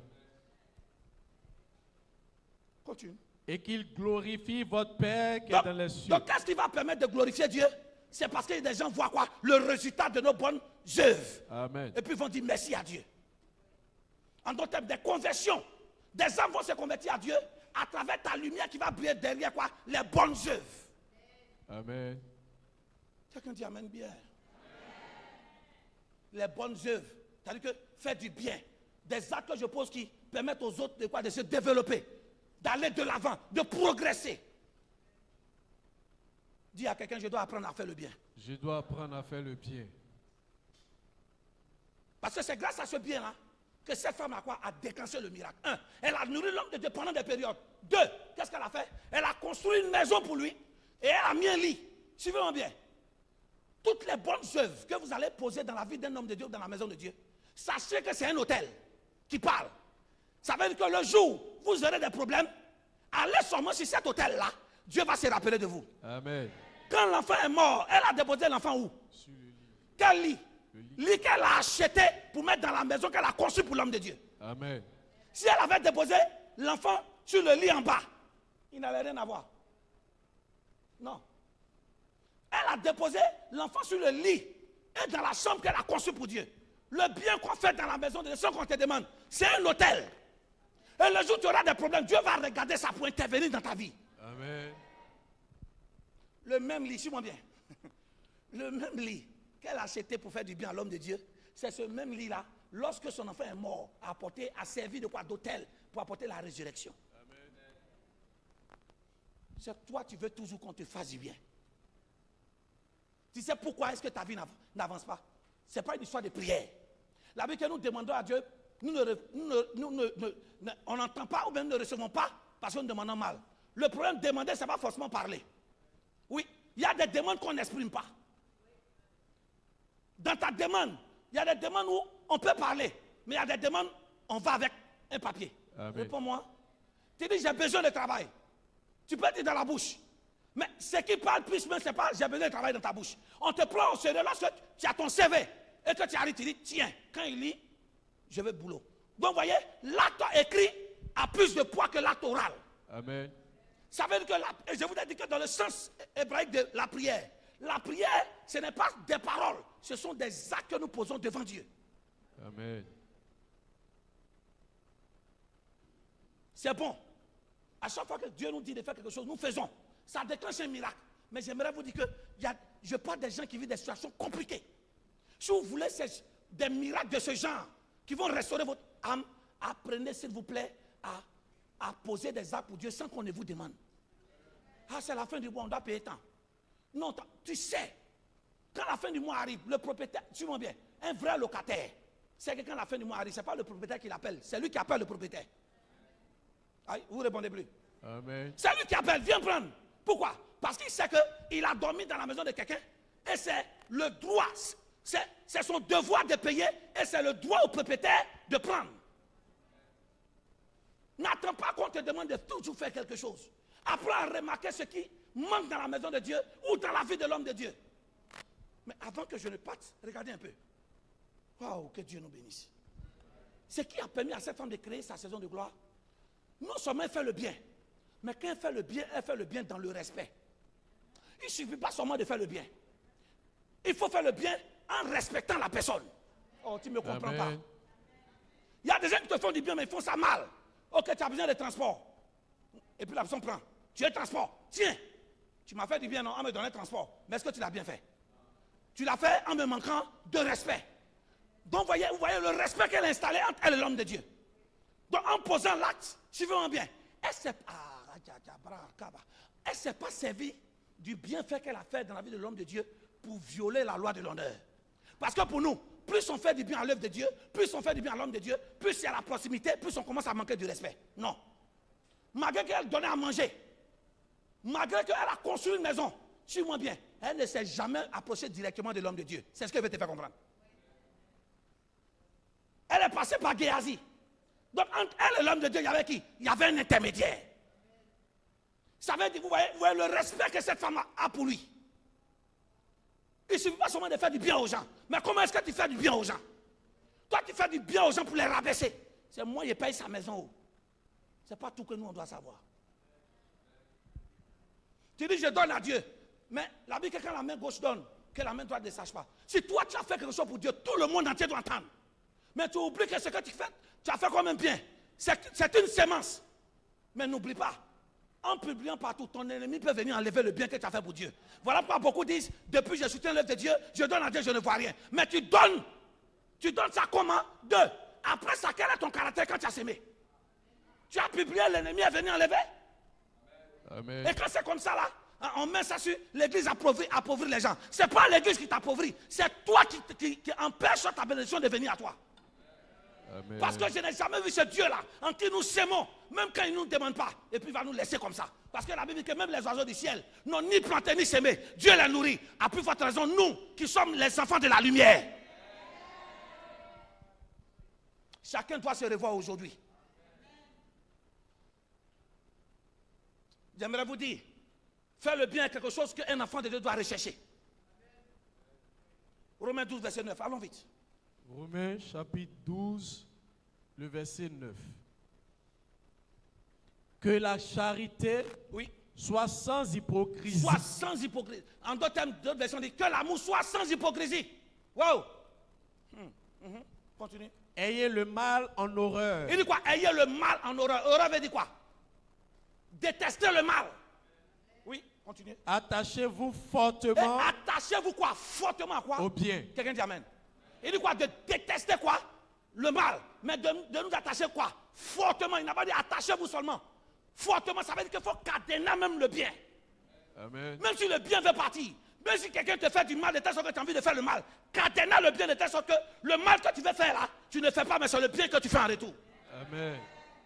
Continue. Et qu'il glorifie votre Père qui Donc, est dans les cieux. donc qu'est-ce qui va permettre de glorifier Dieu? c'est parce que des gens voient quoi? Le résultat de nos bonnes œuvres. Amen. Et puis ils vont dire merci à Dieu. En d'autres termes, des conversions. Des âmes vont se convertir à Dieu à travers ta lumière qui va briller derrière quoi? Les bonnes œuvres. Amen. Quelqu'un dit amen bien. Les bonnes œuvres. C'est-à-dire que faire du bien. Des actes que je pose qui permettent aux autres de, quoi, de se développer, d'aller de l'avant, de progresser. Dis à quelqu'un, je dois apprendre à faire le bien. Je dois apprendre à faire le bien. Parce que c'est grâce à ce bien-là que cette femme a quoi? A déclenché le miracle. Un, elle a nourri l'homme de Dieu pendant des périodes. Deux, qu'est-ce qu'elle a fait? Elle a construit une maison pour lui et elle a mis un lit. Suivez-moi bien. Toutes les bonnes œuvres que vous allez poser dans la vie d'un homme de Dieu ou dans la maison de Dieu, sachez que c'est un hôtel qui parle. Ça veut dire que le jour où vous aurez des problèmes, allez seulement sur cet hôtel-là, Dieu va se rappeler de vous. Amen. Quand l'enfant est mort, elle a déposé l'enfant où? Sur le lit. Quel lit? Le lit. Lit qu'elle a acheté pour mettre dans la maison qu'elle a conçue pour l'homme de Dieu. Amen. Si elle avait déposé l'enfant sur le lit en bas, il n'avait rien à voir. Non. Elle a déposé l'enfant sur le lit et dans la chambre qu'elle a conçue pour Dieu. Le bien qu'on fait dans la maison de Dieu, ce qu'on te demande, c'est un hôtel. Et le jour où tu auras des problèmes, Dieu va regarder ça pour intervenir dans ta vie. Amen. Le même lit, suis-moi bien. Le même lit qu'elle a acheté pour faire du bien à l'homme de Dieu, c'est ce même lit-là, lorsque son enfant est mort, a apporté, a servi de quoi? D'hôtel pour apporter la résurrection. C'est toi, tu veux toujours qu'on te fasse du bien. Tu sais pourquoi est-ce que ta vie n'avance pas? Ce n'est pas une histoire de prière. La vie que nous demandons à Dieu, nous ne, nous ne, nous ne, ne, ne, on n'entend pas ou bien nous ne recevons pas parce qu'on nous demande mal. Le problème, demander, ce n'est pas forcément parler. Oui, il y a des demandes qu'on n'exprime pas. Dans ta demande, il y a des demandes où on peut parler, mais il y a des demandes, on va avec un papier. Réponds-moi. Tu dis, j'ai besoin de travail. Tu peux dire dans la bouche. Mais ce qui parle plus, même, ce n'est pas j'ai besoin de travail dans ta bouche. On te prend au sérieux lorsque tu as ton C V et que tu arrives, tu dis, tiens, quand il lit, je veux boulot. Donc, vous voyez, l'acte écrit a plus de poids que l'acte oral. Amen. Ça veut dire que, la, et je vous ai dit que dans le sens hébraïque de la prière, la prière, ce n'est pas des paroles, ce sont des actes que nous posons devant Dieu. Amen. C'est bon. À chaque fois que Dieu nous dit de faire quelque chose, nous faisons. Ça déclenche un miracle. Mais j'aimerais vous dire que y a, je parle des gens qui vivent des situations compliquées. Si vous voulez des miracles de ce genre qui vont restaurer votre âme, apprenez s'il vous plaît à, à poser des actes pour Dieu sans qu'on ne vous demande. Ah, c'est la fin du mois, on doit payer tant. Non, tu sais, quand la fin du mois arrive, le propriétaire, suis-moi bien, un vrai locataire, c'est que quand la fin du mois arrive, ce n'est pas le propriétaire qui l'appelle, c'est lui qui appelle le propriétaire. Ah, vous répondez plus. Amen. C'est lui qui appelle, viens prendre. Pourquoi? Parce qu'il sait qu'il a dormi dans la maison de quelqu'un et c'est le droit, c'est son devoir de payer et c'est le droit au propriétaire de prendre. N'attends pas qu'on te demande de toujours faire quelque chose. Apprends à remarquer ce qui manque dans la maison de Dieu ou dans la vie de l'homme de Dieu. Mais avant que je ne parte, regardez un peu. Waouh, que Dieu nous bénisse. Ce qui a permis à cette femme de créer sa saison de gloire, non seulement elle fait le bien, mais quand elle fait le bien, elle fait le bien dans le respect. Il ne suffit pas seulement de faire le bien. Il faut faire le bien en respectant la personne. Oh, tu ne me comprends Amen. pas. Il y a des gens qui te font du bien, mais ils font ça mal. Ok, tu as besoin de transport. Et puis la personne prend. Tu as le transport. Tiens, tu m'as fait du bien non, en me donnant le transport. Mais est-ce que tu l'as bien fait? Tu l'as fait en me manquant de respect. Donc, vous voyez, vous voyez le respect qu'elle a installé entre elle et l'homme de Dieu. Donc, en posant l'acte, suivez-moi bien, elle ne s'est pas servie du bienfait qu'elle a fait dans la vie de l'homme de Dieu pour violer la loi de l'honneur. Parce que pour nous, plus on fait du bien à l'œuvre de Dieu, plus on fait du bien à l'homme de Dieu, plus il y a la proximité, plus on commence à manquer du respect. Non. Malgré qu'elle donnait à manger, malgré qu'elle a construit une maison, suis-moi bien, elle ne s'est jamais approchée directement de l'homme de Dieu. C'est ce que je vais te faire comprendre. Elle est passée par Géasi. Donc entre elle et l'homme de Dieu, il y avait qui? Il y avait un intermédiaire. Ça veut dire, vous voyez, vous voyez le respect que cette femme a, a pour lui. Il ne suffit pas seulement de faire du bien aux gens. Mais comment est-ce que tu fais du bien aux gens? Toi, tu fais du bien aux gens pour les rabaisser. C'est moi, je paye sa maison. Ce n'est pas tout que nous, on doit savoir. Tu dis, je donne à Dieu. Mais la Bible, quand la main gauche donne, que la main droite ne sache pas. Si toi, tu as fait quelque chose pour Dieu, tout le monde entier doit entendre. Mais tu oublies que ce que tu fais, tu as fait comme un bien. C'est une sémence. Mais n'oublie pas, en publiant partout, ton ennemi peut venir enlever le bien que tu as fait pour Dieu. Voilà pourquoi beaucoup disent, depuis je soutiens l'œuvre de Dieu, je donne à Dieu, je ne vois rien. Mais tu donnes. Tu donnes ça comment? Deux. Après ça, quel est ton caractère quand tu as sémé? Tu as publié, l'ennemi est venu enlever. Amen. Et quand c'est comme ça là, on met ça sur l'église appauvrit, appauvrit les gens. Ce n'est pas l'église qui t'appauvrit, c'est toi qui, qui, qui empêche ta bénédiction de venir à toi. Amen. Parce que je n'ai jamais vu ce Dieu-là en qui nous s'aimons, même quand il ne nous demande pas, et puis il va nous laisser comme ça. Parce que la Bible dit que même les oiseaux du ciel n'ont ni planté ni sémé. Dieu les nourrit. À plus forte raison, nous qui sommes les enfants de la lumière. Chacun doit se revoir aujourd'hui. J'aimerais vous dire, faire le bien est quelque chose qu'un enfant de Dieu doit rechercher. Romains douze, verset neuf. Allons vite. Romains chapitre douze, le verset neuf. Que la charité oui. soit sans hypocrisie. Soit sans hypocrisie. En d'autres termes, d'autres versions disent que l'amour soit sans hypocrisie. Wow. Hum, hum, continue. Ayez le mal en horreur. Il dit quoi? Ayez le mal en horreur. Horreur veut dire quoi? Détestez le mal. Oui, continuez. Attachez-vous fortement. Attachez-vous quoi? Fortement à quoi? Au bien. Quelqu'un dit amen. Il dit quoi? De détester quoi? Le mal. Mais de, de nous attacher quoi? Fortement. Il n'a pas dit attachez-vous seulement. Fortement, ça veut dire qu'il faut cadener même le bien. Amen. Même si le bien veut partir. Même si quelqu'un te fait du mal de telle sorte que tu as envie de faire le mal. Cadener le bien de telle sorte que le mal que tu veux faire là, tu ne fais pas, mais c'est le bien que tu fais en retour. Amen.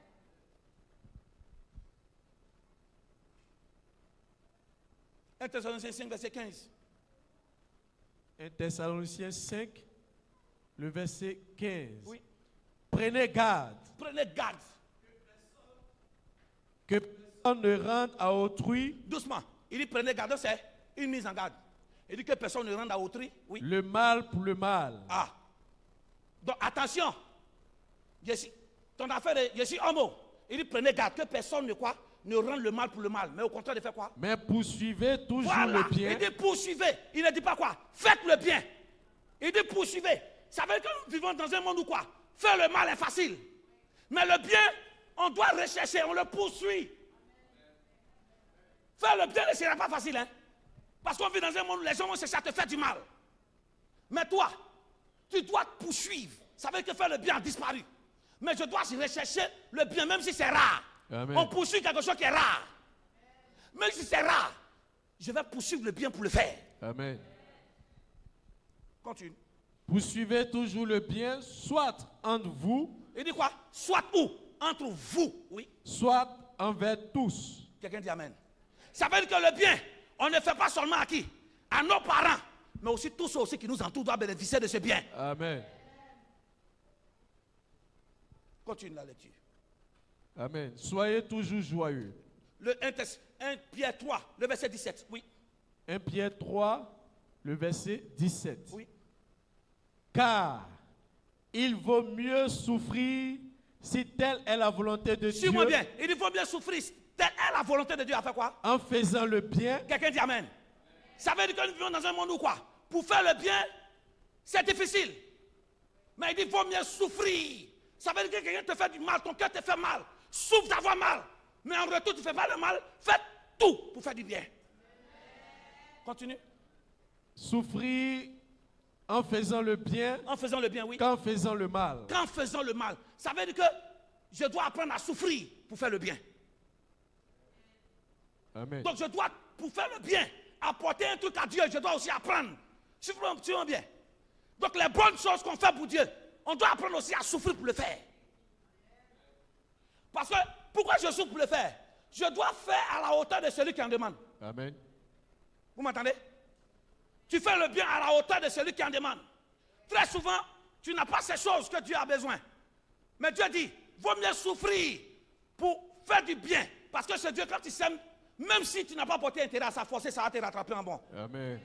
un Thessaloniciens cinq, verset quinze. un Thessaloniciens cinq, le verset quinze. Oui. Prenez garde. Prenez garde. Que personne ne rende à autrui. Doucement. Il dit prenez garde, c'est une mise en garde. Il dit que personne ne rende à autrui. Oui. Le mal pour le mal. Ah. Donc attention. Je suis, ton affaire est, je suis homo. Il dit prenez garde que personne ne quoi? Ne rend le mal pour le mal, mais au contraire de faire quoi? Mais poursuivez toujours voilà. le bien. Il dit poursuivez. Il ne dit pas quoi? Faites le bien. Il dit poursuivez. Ça veut dire que nous vivons dans un monde où quoi? Faire le mal est facile. Mais le bien, on doit rechercher, on le poursuit. Faire le bien ne sera pas facile, hein? Parce qu'on vit dans un monde où les gens vont chercher à te faire du mal. Mais toi, tu dois te poursuivre. Ça veut dire que faire le bien a disparu. Mais je dois rechercher le bien, même si c'est rare. Amen. On poursuit quelque chose qui est rare. Même si c'est rare, je vais poursuivre le bien pour le faire. Amen. Continue. Poursuivez toujours le bien, soit entre vous. Il dit quoi? Soit où? Entre vous, oui. Soit envers tous. Quelqu'un dit amen. Ça veut dire que le bien, on ne fait pas seulement à qui? À nos parents, mais aussi tous ceux aussi qui nous entourent doivent bénéficier de ce bien. Amen. Continue la lecture. Amen. Soyez toujours joyeux. Le un Pierre trois, le verset dix-sept, oui. un Pierre trois, le verset dix-sept. Oui. Car il vaut mieux souffrir si telle est la volonté de Dieu. Suis-moi bien. Il faut bien souffrir. Telle est la volonté de Dieu à faire quoi? En faisant le bien. Quelqu'un dit amen. Ça veut dire que nous vivons dans un monde où quoi? Pour faire le bien, c'est difficile. Mais il dit qu'il faut mieux souffrir. Ça veut dire que quelqu'un te fait du mal, ton cœur te fait mal. Souffre d'avoir mal. Mais en retour, tu ne fais pas le mal. Fais tout pour faire du bien. Continue. Souffrir en faisant le bien. En faisant le bien, oui. Qu'en faisant le mal. Qu'en faisant le mal. Ça veut dire que je dois apprendre à souffrir pour faire le bien. Amen. Donc je dois, pour faire le bien, apporter un truc à Dieu, je dois aussi apprendre. Suivez-moi bien. Donc les bonnes choses qu'on fait pour Dieu, on doit apprendre aussi à souffrir pour le faire. Parce que, pourquoi je souffre pour le faire? Je dois faire à la hauteur de celui qui en demande. Amen. Vous m'entendez? Tu fais le bien à la hauteur de celui qui en demande. Très souvent, tu n'as pas ces choses que Dieu a besoin. Mais Dieu dit, vaut mieux souffrir pour faire du bien. Parce que ce Dieu, quand il s'aime, même si tu n'as pas porté intérêt à sa force, ça va te rattraper en bon. Amen.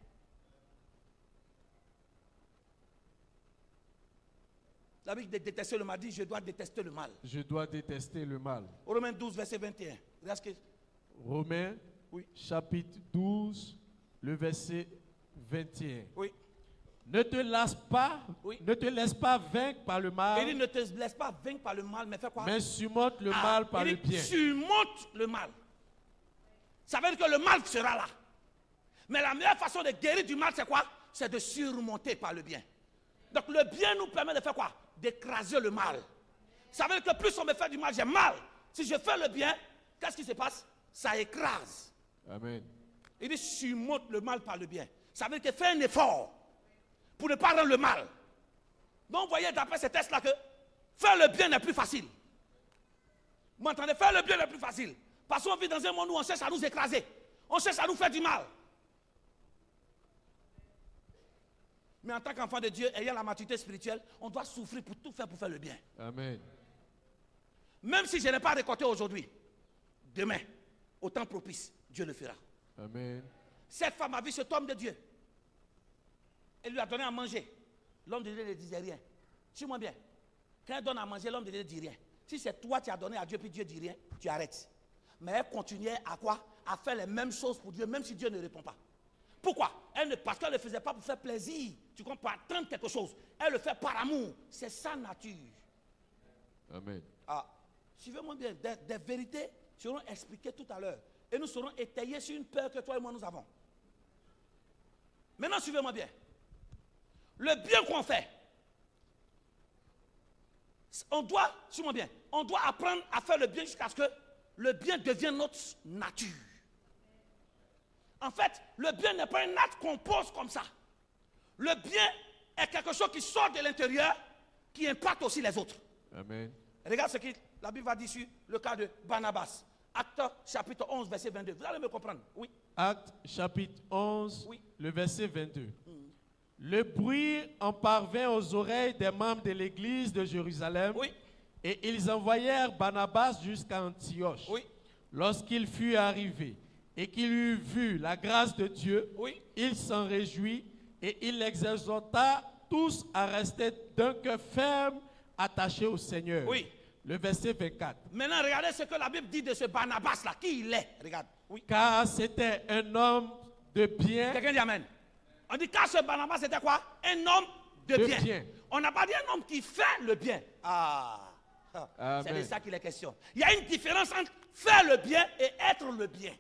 La Bible de détester le mal dit, je dois détester le mal. Je dois détester le mal. Romains douze, verset vingt et un. Regarde ce que... Romains, oui. chapitre douze, le verset vingt et un. Oui. Ne te lasse pas, Oui. ne te laisse pas vaincre par le Il dit mal, ne te laisse pas vaincre par le mal, mais fais quoi? mais surmonte le Ah, mal par il le dit, bien. surmonte le mal. Ça veut dire que le mal sera là. Mais la meilleure façon de guérir du mal, c'est quoi? C'est de surmonter par le bien. Donc le bien nous permet de faire quoi? D'écraser le mal. Ça veut dire que plus on me fait du mal, j'ai mal. Si je fais le bien, qu'est-ce qui se passe? Ça écrase. Amen. Il dit surmonte le mal par le bien. Ça veut dire que fais un effort pour ne pas rendre le mal. Donc vous voyez d'après ces tests-là que faire le bien n'est plus facile. Vous m'entendez? Faire le bien n'est plus facile. Parce qu'on vit dans un monde où on cherche à nous écraser. On cherche à nous faire du mal. Mais en tant qu'enfant de Dieu, ayant la maturité spirituelle, on doit souffrir pour tout faire pour faire le bien. Amen. Même si je n'ai pas récolté aujourd'hui, demain, au temps propice, Dieu le fera. Amen. Cette femme a vu cet homme de Dieu. Elle lui a donné à manger. L'homme de Dieu ne disait rien. Suis-moi bien. Quand elle donne à manger, l'homme de Dieu ne dit rien. Si c'est toi qui as donné à Dieu, puis Dieu ne dit rien, tu arrêtes. Mais elle continuait à quoi? À faire les mêmes choses pour Dieu, même si Dieu ne répond pas. Pourquoi? Elle ne, parce qu'elle ne le faisait pas pour faire plaisir. Tu comprends? Pour attendre quelque chose. Elle le fait par amour. C'est sa nature. Amen. Ah, suivez-moi bien. Des, des vérités seront expliquées tout à l'heure. Et nous serons étayés sur une peur que toi et moi nous avons. Maintenant, suivez-moi bien. Le bien qu'on fait, on doit, suivez-moi bien, on doit apprendre à faire le bien jusqu'à ce que le bien devienne notre nature. En fait, le bien n'est pas un acte qu'on pose comme ça. Le bien est quelque chose qui sort de l'intérieur, qui impacte aussi les autres. Amen. Regarde ce que la Bible va dire sur le cas de Barnabas. Acte chapitre onze, verset vingt-deux. Vous allez me comprendre. Oui. Acte chapitre onze, Oui. le verset vingt-deux. Le bruit en parvint aux oreilles des membres de l'église de Jérusalem. Oui. Et ils envoyèrent Barnabas jusqu'à Antioche. Oui. Lorsqu'il fut arrivé et qu'il eut vu la grâce de Dieu, Oui. il s'en réjouit et il les exhorta tous à rester d'un cœur ferme, attachés au Seigneur. Oui. Le verset vingt-quatre. Maintenant, regardez ce que la Bible dit de ce Barnabas-là. Qui il est? Regarde. Oui. Car c'était un homme de bien. Quelqu'un dit Amen. On dit car ce Barnabas c'était quoi? Un homme de, De bien. bien. On n'a pas dit un homme qui fait le bien. Ah. Amen. C'est de ça qu'il est question. Il y a une différence entre faire le bien et être le bien.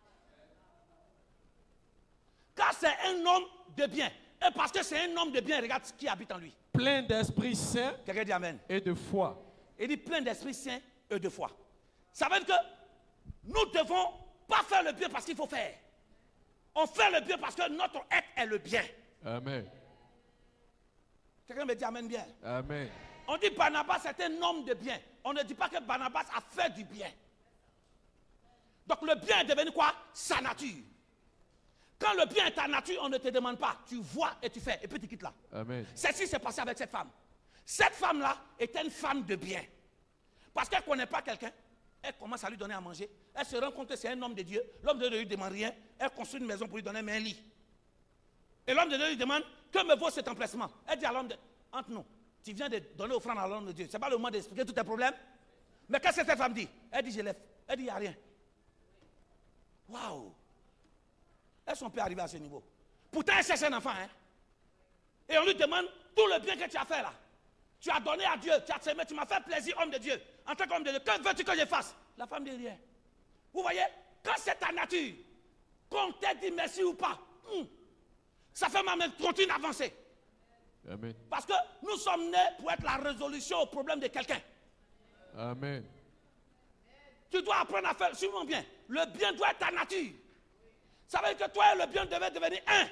Car c'est un homme de bien. Et parce que c'est un homme de bien, regarde ce qui habite en lui. Plein d'Esprit Saint Quelqu'un dit Amen. et de foi. Il dit plein d'Esprit Saint et de foi. Ça veut dire que nous ne devons pas faire le bien parce qu'il faut faire. On fait le bien parce que notre être est le bien. Amen. Quelqu'un me dit Amen bien. Amen. On dit Barnabas c'est un homme de bien. On ne dit pas que Barnabas a fait du bien. Donc le bien est devenu quoi? Sa nature. Quand le bien est ta nature, on ne te demande pas. Tu vois et tu fais. Et puis tu quittes là. Amen. C'est ce qui s'est passé avec cette femme. Cette femme-là était une femme de bien. Parce qu'elle ne connaît pas quelqu'un. Elle commence à lui donner à manger. Elle se rend compte que c'est un homme de Dieu. L'homme de Dieu ne lui demande rien. Elle construit une maison pour lui donner un lit. Et l'homme de Dieu lui demande, que me vaut cet empressement? Elle dit à l'homme de entre nous, tu viens de donner offrande à l'homme de Dieu. Ce n'est pas le moment d'expliquer tous tes problèmes. Mais qu'est-ce que cette femme dit? Elle dit, je lève. Elle dit, il n'y a rien. Waouh! Est-ce qu'on peut arriver à ce niveau? Pourtant, elle cherche un enfant. Hein? Et on lui demande tout le bien que tu as fait là. Tu as donné à Dieu, tu as aimé, tu m'as fait plaisir, homme de Dieu. En tant qu'homme de Dieu, que veux-tu que je fasse? La femme dit rien. Vous voyez, quand c'est ta nature, qu'on t'a dit merci ou pas, hum, ça fait même continue d'avancer. Amen. Parce que nous sommes nés pour être la résolution au problème de quelqu'un. Amen. Tu dois apprendre à faire, suivons bien, le bien doit être ta nature. Ça veut dire que toi et le bien devaient devenir un.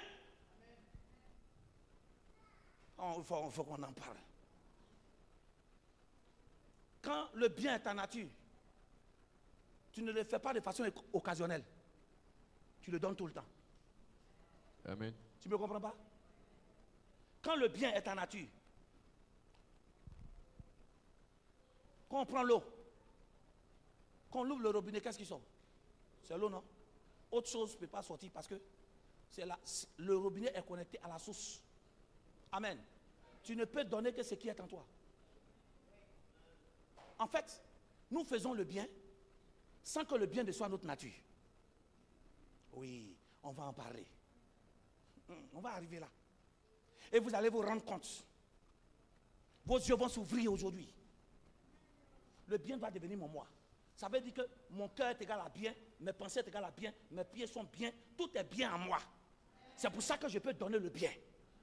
Il faut, faut qu'on en parle. Quand le bien est ta nature, tu ne le fais pas de façon occasionnelle. Tu le donnes tout le temps. Amen. Tu ne me comprends pas? Quand le bien est ta nature, quand on prend l'eau, quand on ouvre le robinet, qu'est-ce qui sort? C'est l'eau, non? Autre chose ne peut pas sortir parce que c'est la, le robinet est connecté à la source. Amen. Tu ne peux donner que ce qui est en toi. En fait, nous faisons le bien sans que le bien ne soit notre nature. Oui, on va en parler. On va arriver là. Et vous allez vous rendre compte. Vos yeux vont s'ouvrir aujourd'hui. Le bien doit devenir mon moi. Ça veut dire que mon cœur est égal à bien, mes pensées sont égales à bien, mes pieds sont bien, tout est bien en moi. C'est pour ça que je peux donner le bien.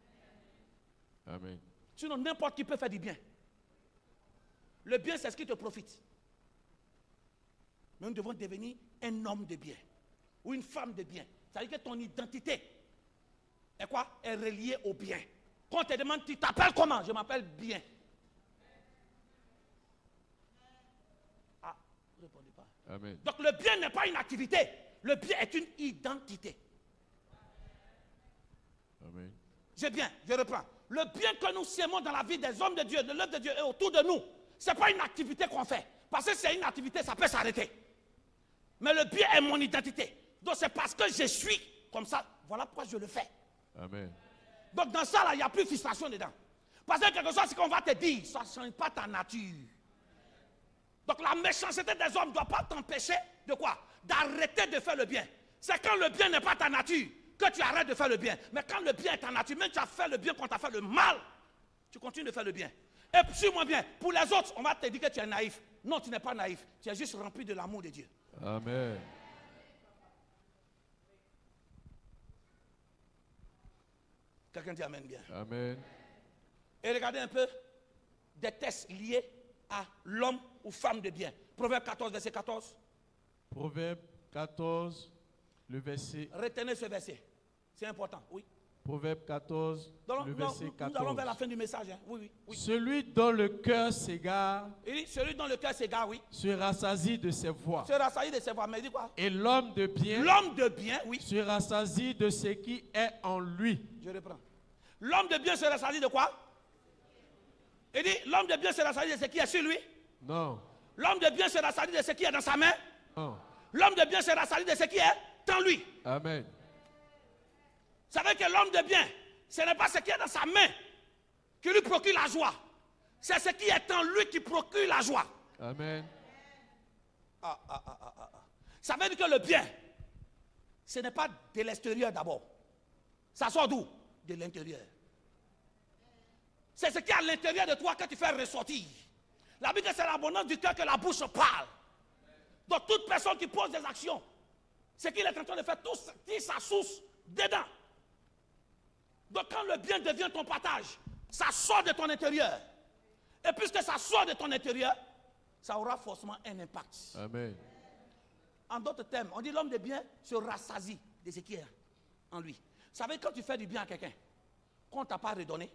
Amen. Sinon, n'importe qui peut faire du bien. Le bien, c'est ce qui te profite. Mais nous devons devenir un homme de bien ou une femme de bien. C'est-à-dire que ton identité est quoi? Est reliée au bien. Quand on te demande, tu t'appelles comment? Je m'appelle bien. Ah, ne répondez pas. Amen. Donc le bien n'est pas une activité. Le bien est une identité. Amen. J'ai bien, je reprends. Le bien que nous sémons dans la vie des hommes de Dieu, de l'œuvre de Dieu et autour de nous, ce n'est pas une activité qu'on fait. Parce que c'est une activité, ça peut s'arrêter. Mais le bien est mon identité. Donc c'est parce que je suis comme ça, voilà pourquoi je le fais. Amen. Donc dans ça, là, il n'y a plus de frustration dedans. Parce que quelque chose, ce qu'on va te dire, ça ne change pas ta nature. Donc la méchanceté des hommes ne doit pas t'empêcher de quoi? D'arrêter de faire le bien. C'est quand le bien n'est pas ta nature que tu arrêtes de faire le bien. Mais quand le bien est ta nature, même tu as fait le bien quand tu as fait le mal, tu continues de faire le bien. Et suis-moi bien, pour les autres, on va te dire que tu es naïf. Non, tu n'es pas naïf. Tu es juste rempli de l'amour de Dieu. Amen. Quelqu'un dit amen bien. Amen. Et regardez un peu des textes liés à l'homme ou femme de bien. Proverbe quatorze, verset quatorze. Proverbe quatorze, le verset. Retenez ce verset. C'est important, oui. Proverbe quatorze, Donc, le non, verset nous, quatorze. nous allons vers la fin du message. Hein. Oui, oui, oui. Celui dont le cœur s'égare Il dit, celui dont le cœur s'égare, oui. se rassasie de ses voies. Se rassasie de ses voix. Mais il dit quoi? Et l'homme de bien L'homme de bien, oui. se rassasie de ce qui est en lui. Je reprends. L'homme de bien se rassasie de quoi? Il dit, l'homme de bien se rassasie de ce qui est sur lui. Non. L'homme de bien se rassasie de ce qui est dans sa main. Non. L'homme de bien se rassasie de ce qui est en lui. Amen. Vous savez que l'homme de bien, ce n'est pas ce qui est dans sa main qui lui procure la joie. C'est ce qui est en lui qui procure la joie. Amen. Ah, ah, ah, ah, ah. Ça veut dire que le bien, ce n'est pas de l'extérieur d'abord. Ça sort d'où? De l'intérieur. C'est ce qui est à l'intérieur de toi que tu fais ressortir. La Bible dit que c'est l'abondance du cœur que la bouche parle. Donc toute personne qui pose des actions, ce qu'il est en train de faire, tout tire sa source dedans. Donc quand le bien devient ton partage, ça sort de ton intérieur. Et puisque ça sort de ton intérieur, ça aura forcément un impact. Amen. En d'autres termes, on dit l'homme de bien se rassasie de ce qui est en lui. Vous savez, quand tu fais du bien à quelqu'un, qu'on ne t'a pas redonné,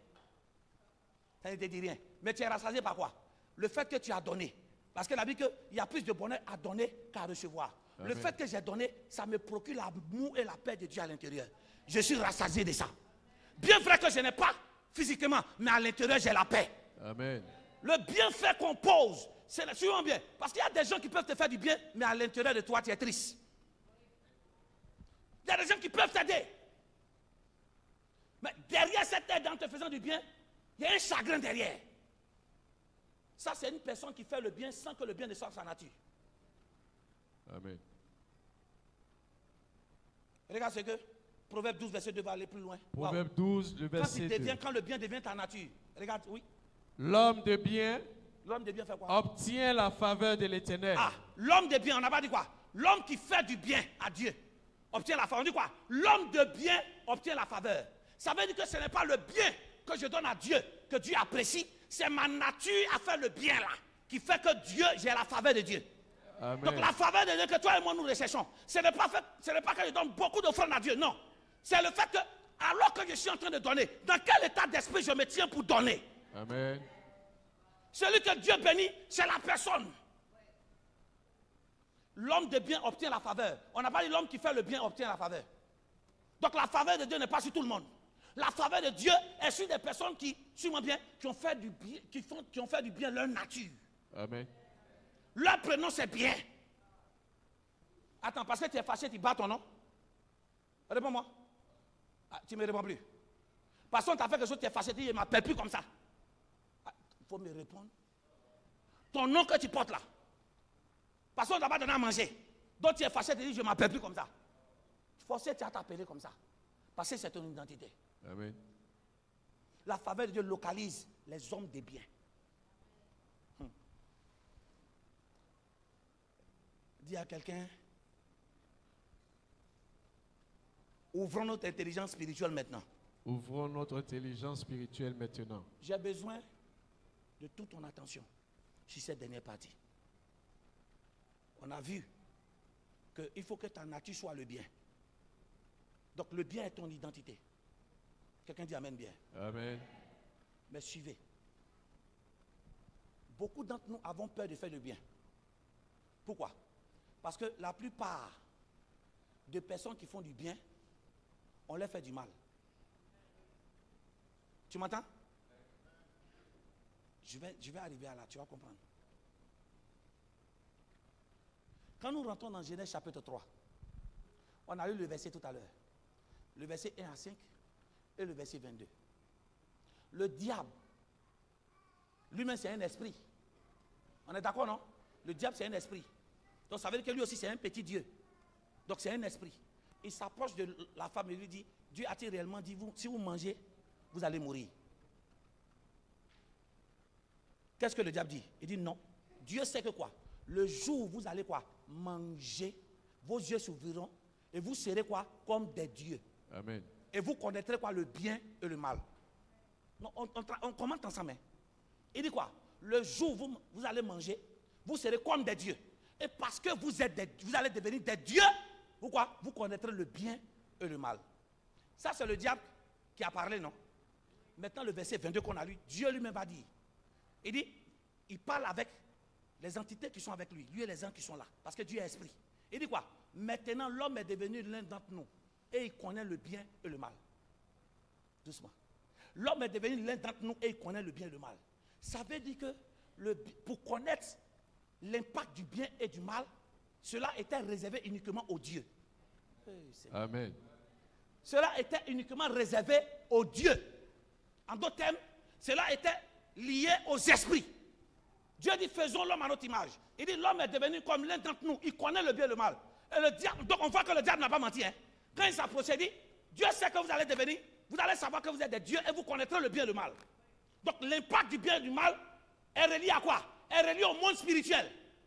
ça ne te dit rien. Mais tu es rassasié par quoi? Le fait que tu as donné. Parce que la Bible dit qu'il y a plus de bonheur à donner qu'à recevoir. Amen. Le fait que j'ai donné, ça me procure l'amour et la paix de Dieu à l'intérieur. Je suis rassasié de ça. Bien vrai que je n'ai pas physiquement, mais à l'intérieur, j'ai la paix. Amen. Le bienfait qu'on pose, c'est le suivant bien. Parce qu'il y a des gens qui peuvent te faire du bien, mais à l'intérieur de toi, tu es triste. Il y a des gens qui peuvent t'aider. Mais derrière cette aide, en te faisant du bien, il y a un chagrin derrière. Ça, c'est une personne qui fait le bien sans que le bien ne soit sa nature. Amen. Regarde ce que Proverbe douze, verset deux va aller plus loin. Proverbe Wow. douze, le Quand, verset il devient, deux. quand le bien devient ta nature, regarde, oui. L'homme de bien L'homme de bien fait quoi? obtient la faveur de l'Éternel. Ah, l'homme de bien, on n'a pas dit quoi? L'homme qui fait du bien à Dieu obtient la faveur. On dit quoi? L'homme de bien obtient la faveur. Ça veut dire que ce n'est pas le bien que je donne à Dieu, que Dieu apprécie, c'est ma nature à faire le bien là, qui fait que Dieu, j'ai la faveur de Dieu. Amen. Donc la faveur de Dieu que toi et moi nous recherchons, ce n'est pas, fait, ce n'est pas que je donne beaucoup d'offrandes à Dieu, non. C'est le fait que, alors que je suis en train de donner, dans quel état d'esprit je me tiens pour donner? Amen. Celui que Dieu bénit, c'est la personne. L'homme de bien obtient la faveur. On n'a pas dit l'homme qui fait le bien obtient la faveur. Donc la faveur de Dieu n'est pas sur tout le monde. La faveur de Dieu est sur des personnes qui, sûrement bien, qui ont fait du bien, qui font, qui ont fait du bien leur nature. Amen. Leur prénom c'est bien. Attends, parce que tu es fâché, tu bats ton nom. Réponds-moi. Ah, tu ne me réponds plus. Parce qu'on t'a fait quelque chose, tu es fâché, tu dis, il ne m'appelle plus comme ça. Il ah, faut me répondre. Ton nom que tu portes là. Parce qu'on ne t'a pas donné à manger. Donc tu es fâché, tu dis, je ne m'appelle plus comme ça. Forcé, tu as t'appeler comme ça. Parce que c'est ton identité. Amen. La faveur de Dieu localise les hommes des biens. Hmm. Dis à quelqu'un, ouvrons notre intelligence spirituelle maintenant. Ouvrons notre intelligence spirituelle maintenant. J'ai besoin de toute ton attention sur cette dernière partie. On a vu qu'il faut que ta nature soit le bien. Donc le bien est ton identité. Quelqu'un dit amen bien. Amen. Mais suivez. Beaucoup d'entre nous avons peur de faire le bien. Pourquoi? Parce que la plupart des personnes qui font du bien, on leur fait du mal. Tu m'entends? Je vais, je vais arriver à là, tu vas comprendre. Quand nous rentrons dans Genèse chapitre trois, on a lu le verset tout à l'heure. Le verset un à cinq et le verset vingt-deux. Le diable, lui-même c'est un esprit. On est d'accord, non? Le diable c'est un esprit. Donc ça veut dire que lui aussi c'est un petit Dieu. Donc c'est un esprit. Il s'approche de la femme et lui dit, Dieu a-t-il réellement dit, vous, si vous mangez, vous allez mourir? Qu'est-ce que le diable dit? Il dit non. Dieu sait que quoi? Le jour où vous allez quoi? Manger, vos yeux s'ouvriront et vous serez quoi? Comme des dieux. Amen. Et vous connaîtrez quoi? Le bien et le mal. Non, on, on, on commente ensemble. Hein? Il dit quoi? Le jour où vous, vous allez manger, vous serez comme des dieux. Et parce que vous, êtes des, vous allez devenir des dieux, vous, quoi? Vous connaîtrez le bien et le mal. Ça, c'est le diable qui a parlé, non? Maintenant, le verset vingt-deux qu'on a lu, Dieu lui-même va dire. Il dit, il parle avec les entités qui sont avec lui, lui et les anges qui sont là, parce que Dieu est esprit. Il dit quoi? Maintenant, l'homme est devenu l'un d'entre nous, et il connaît le bien et le mal. Doucement. L'homme est devenu l'un d'entre nous, et il connaît le bien et le mal. Ça veut dire que le, pour connaître l'impact du bien et du mal, cela était réservé uniquement aux dieux. Hey, Amen. Cela était uniquement réservé aux dieux. En d'autres termes, cela était lié aux esprits. Dieu dit, faisons l'homme à notre image. Il dit, l'homme est devenu comme l'un d'entre nous. Il connaît le bien et le mal. Et le diable, donc on voit que le diable n'a pas menti. Hein. Quand il s'approchait, il dit, Dieu sait que vous allez devenir, vous allez savoir que vous êtes des dieux et vous connaîtrez le bien et le mal. Donc l'impact du bien et du mal est relié à quoi? Est relié au monde spirituel.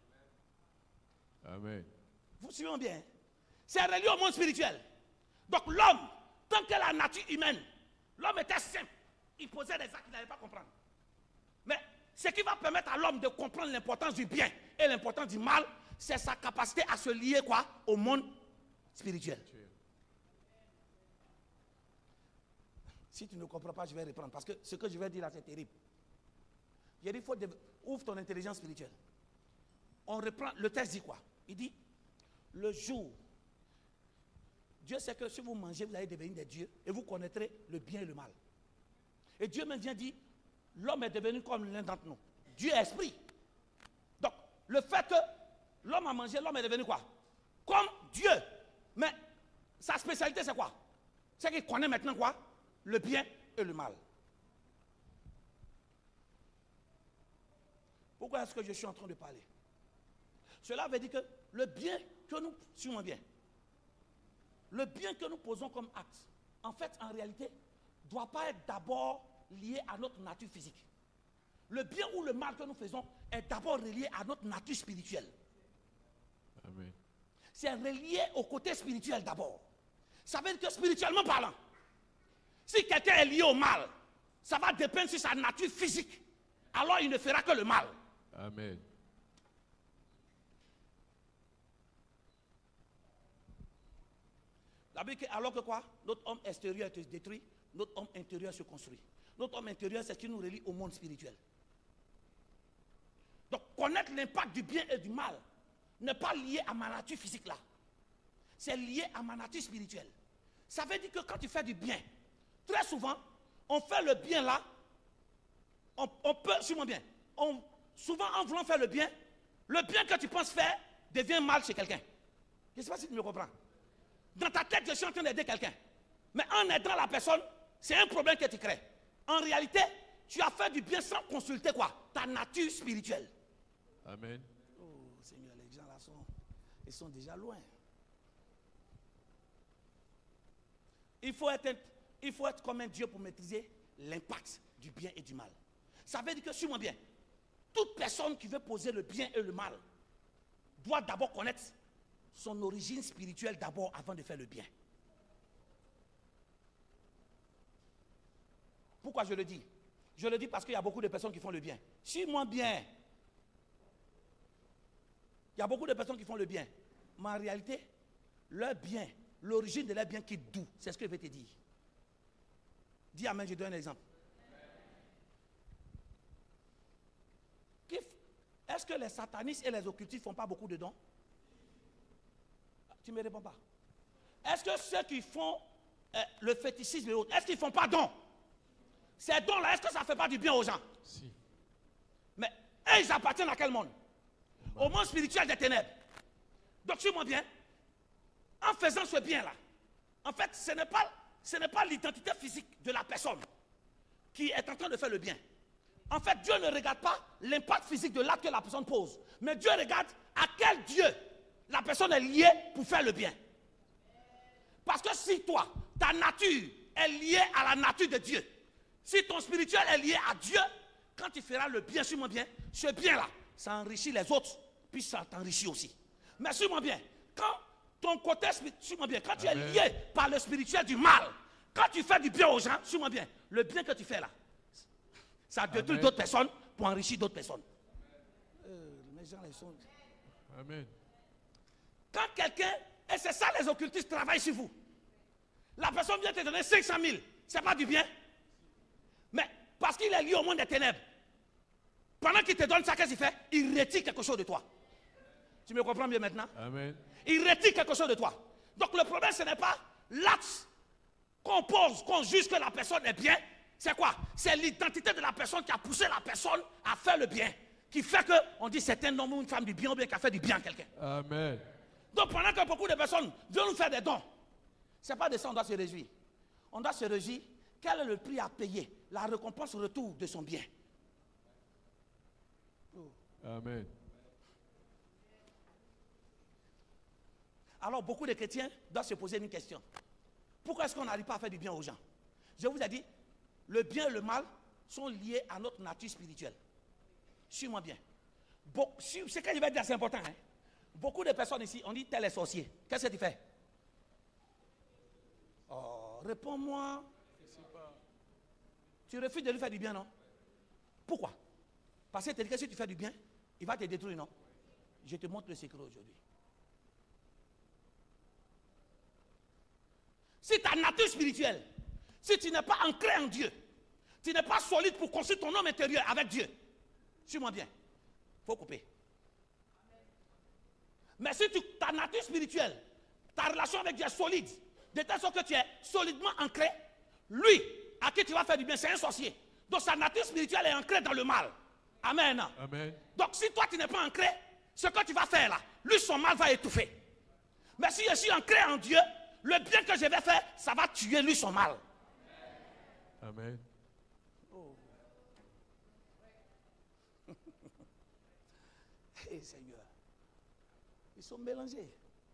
Amen. Vous suivez bien? C'est relié au monde spirituel. Donc l'homme, tant que la nature humaine, l'homme était simple. Il posait des actes qu'il n'allait pas comprendre. Mais ce qui va permettre à l'homme de comprendre l'importance du bien et l'importance du mal, c'est sa capacité à se lier quoi? Au monde spirituel. Si tu ne comprends pas, je vais reprendre. Parce que ce que je vais dire là, c'est terrible. Il dit, il faut ouvre ton intelligence spirituelle. On reprend, le texte dit quoi? Il dit, le jour, Dieu sait que si vous mangez, vous allez devenir des dieux et vous connaîtrez le bien et le mal. Et Dieu même vient dire, l'homme est devenu comme l'un d'entre nous. Dieu est esprit. Donc, le fait que l'homme a mangé, l'homme est devenu quoi? Comme Dieu. Mais sa spécialité, c'est quoi? C'est qu'il connaît maintenant quoi? Le bien et le mal. Pourquoi est-ce que je suis en train de parler? Cela veut dire que le bien que nous, suivons bien, le bien que nous posons comme acte, en fait, en réalité, ne doit pas être d'abord lié à notre nature physique. Le bien ou le mal que nous faisons est d'abord relié à notre nature spirituelle. Amen. C'est relié au côté spirituel d'abord. Ça veut dire que spirituellement parlant, si quelqu'un est lié au mal, ça va dépendre sur sa nature physique. Alors il ne fera que le mal. Amen. La Bible dit alors que quoi? Notre homme extérieur est détruit, notre homme intérieur se construit. Notre homme intérieur, c'est ce qui nous relie au monde spirituel. Donc, connaître l'impact du bien et du mal n'est pas lié à ma nature physique là. C'est lié à ma nature spirituelle. Ça veut dire que quand tu fais du bien, très souvent, on fait le bien là, on, on peut, suis-moi bien, on, souvent en voulant faire le bien, le bien que tu penses faire devient mal chez quelqu'un. Je ne sais pas si tu me comprends. Dans ta tête, je suis en train d'aider quelqu'un. Mais en aidant la personne, c'est un problème que tu crées. En réalité, tu as fait du bien sans consulter quoi? Ta nature spirituelle. Amen. Oh Seigneur, les gens là sont, ils sont déjà loin. il faut être, il faut être comme un Dieu pour maîtriser l'impact du bien et du mal. Ça veut dire que, suis-moi bien, toute personne qui veut poser le bien et le mal doit d'abord connaître son origine spirituelle d'abord avant de faire le bien. Pourquoi je le dis? Je le dis parce qu'il y a beaucoup de personnes qui font le bien. Suis-moi bien. Il y a beaucoup de personnes qui font le bien. Mais en réalité, leur bien, l'origine de leur bien qui est doux, c'est ce que je vais te dire. Dis amen, je donne un exemple. Est-ce que les satanistes et les occultistes ne font pas beaucoup de dons? Tu ne me réponds pas. Est-ce que ceux qui font euh, le fétichisme et autres, est-ce qu'ils ne font pas dons? Ces dons-là, est-ce que ça ne fait pas du bien aux gens? Si. Mais eux, ils appartiennent à quel monde? Au monde spirituel des ténèbres. Donc, suis-moi bien. En faisant ce bien-là, en fait, ce n'est pas, ce n'est pas l'identité physique de la personne qui est en train de faire le bien. En fait, Dieu ne regarde pas l'impact physique de l'acte que la personne pose. Mais Dieu regarde à quel Dieu la personne est liée pour faire le bien. Parce que si toi, ta nature est liée à la nature de Dieu, si ton spirituel est lié à Dieu, quand tu feras le bien, suis-moi bien, ce bien-là, ça enrichit les autres, puis ça t'enrichit aussi. Mais suis-moi bien, quand ton côté, suis-moi bien, quand tu es lié par le spirituel du mal, quand tu fais du bien aux gens, suis-moi bien, le bien que tu fais là, ça détruit d'autres personnes pour enrichir d'autres personnes. Euh, les gens, les sont... Amen. Quand quelqu'un, et c'est ça les occultistes travaillent sur vous, la personne vient te donner cinq cent mille, c'est pas du bien? Mais parce qu'il est lié au monde des ténèbres, pendant qu'il te donne ça, qu'est-ce qu'il fait? Il retire quelque chose de toi. Tu me comprends bien maintenant? Amen. Il retire quelque chose de toi. Donc le problème, ce n'est pas l'acte qu'on pose, qu'on juge que la personne est bien. C'est quoi? C'est l'identité de la personne qui a poussé la personne à faire le bien. Qui fait qu'on dit c'est un homme ou une femme du bien ou bien qui a fait du bien à quelqu'un. Amen. Donc pendant que beaucoup de personnes veulent nous faire des dons, ce n'est pas de ça qu'on doit se réjouir. On doit se réjouir. Quel est le prix à payer? La récompense au retour de son bien. Oh. Amen. Alors beaucoup de chrétiens doivent se poser une question. Pourquoi est-ce qu'on n'arrive pas à faire du bien aux gens? Je vous ai dit, le bien et le mal sont liés à notre nature spirituelle. Suis-moi bien. Bon, ce que je vais dire, c'est important. Hein? Beaucoup de personnes ici, on dit tel est sorcier. Qu'est-ce que tu fais? Oh, réponds-moi. Tu refuses de lui faire du bien, non? Pourquoi? Parce que que si tu fais du bien, il va te détruire, non? Je te montre le secret aujourd'hui. Si ta nature spirituelle, si tu n'es pas ancré en Dieu, tu n'es pas solide pour construire ton homme intérieur avec Dieu, suis-moi bien, il faut couper. Mais si tu, ta nature spirituelle, ta relation avec Dieu est solide, de telle sorte que tu es solidement ancré, lui, à qui tu vas faire du bien, c'est un sorcier. Donc sa nature spirituelle est ancrée dans le mal. Amen. Amen. Donc si toi tu n'es pas ancré, ce que tu vas faire là, lui son mal va étouffer. Mais si je suis ancré en Dieu, le bien que je vais faire, ça va tuer lui son mal. Amen. Oh. Hey, Seigneur, ils sont mélangés.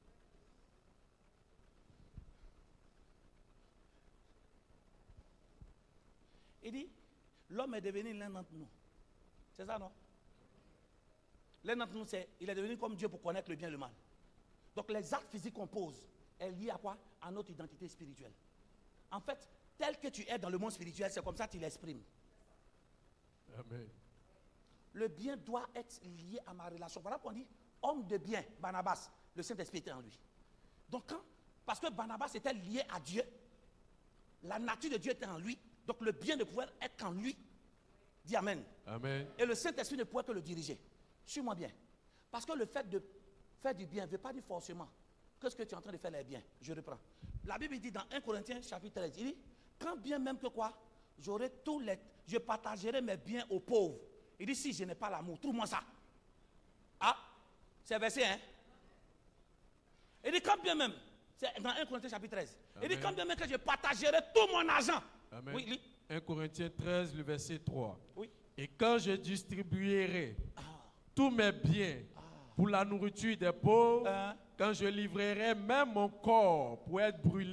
Il dit, l'homme est devenu l'un d'entre nous. C'est ça, non? L'un d'entre nous, c'est, il est devenu comme Dieu pour connaître le bien et le mal. Donc les actes physiques qu'on pose est lié à quoi? À notre identité spirituelle. En fait, tel que tu es dans le monde spirituel, c'est comme ça que tu l'exprimes. Amen. Le bien doit être lié à ma relation. Voilà qu'on dit, homme de bien, Barnabas, le Saint-Esprit était en lui. Donc quand, parce que Barnabas était lié à Dieu, la nature de Dieu était en lui, donc le bien ne pouvait être qu'en lui. Dis Amen. Amen. Et le Saint-Esprit ne pouvait que le diriger. Suis-moi bien. Parce que le fait de faire du bien ne veut pas dire forcément que ce que tu es en train de faire est bien. Je reprends. La Bible dit dans un Corinthiens chapitre treize, il dit, quand bien même que quoi, j'aurai tous les, je partagerai mes biens aux pauvres. Il dit, si je n'ai pas l'amour, trouve-moi ça. Ah, c'est verset un. Il dit, quand bien même, c'est dans un Corinthiens chapitre treize, Amen. Il dit, quand bien même que je partagerai tout mon argent. Amen. Oui, lis. un Corinthiens treize, le verset trois. Oui. Et quand je distribuerai Ah. tous mes biens Ah. pour la nourriture des pauvres, Hein? quand je livrerai même mon corps pour être brûlé,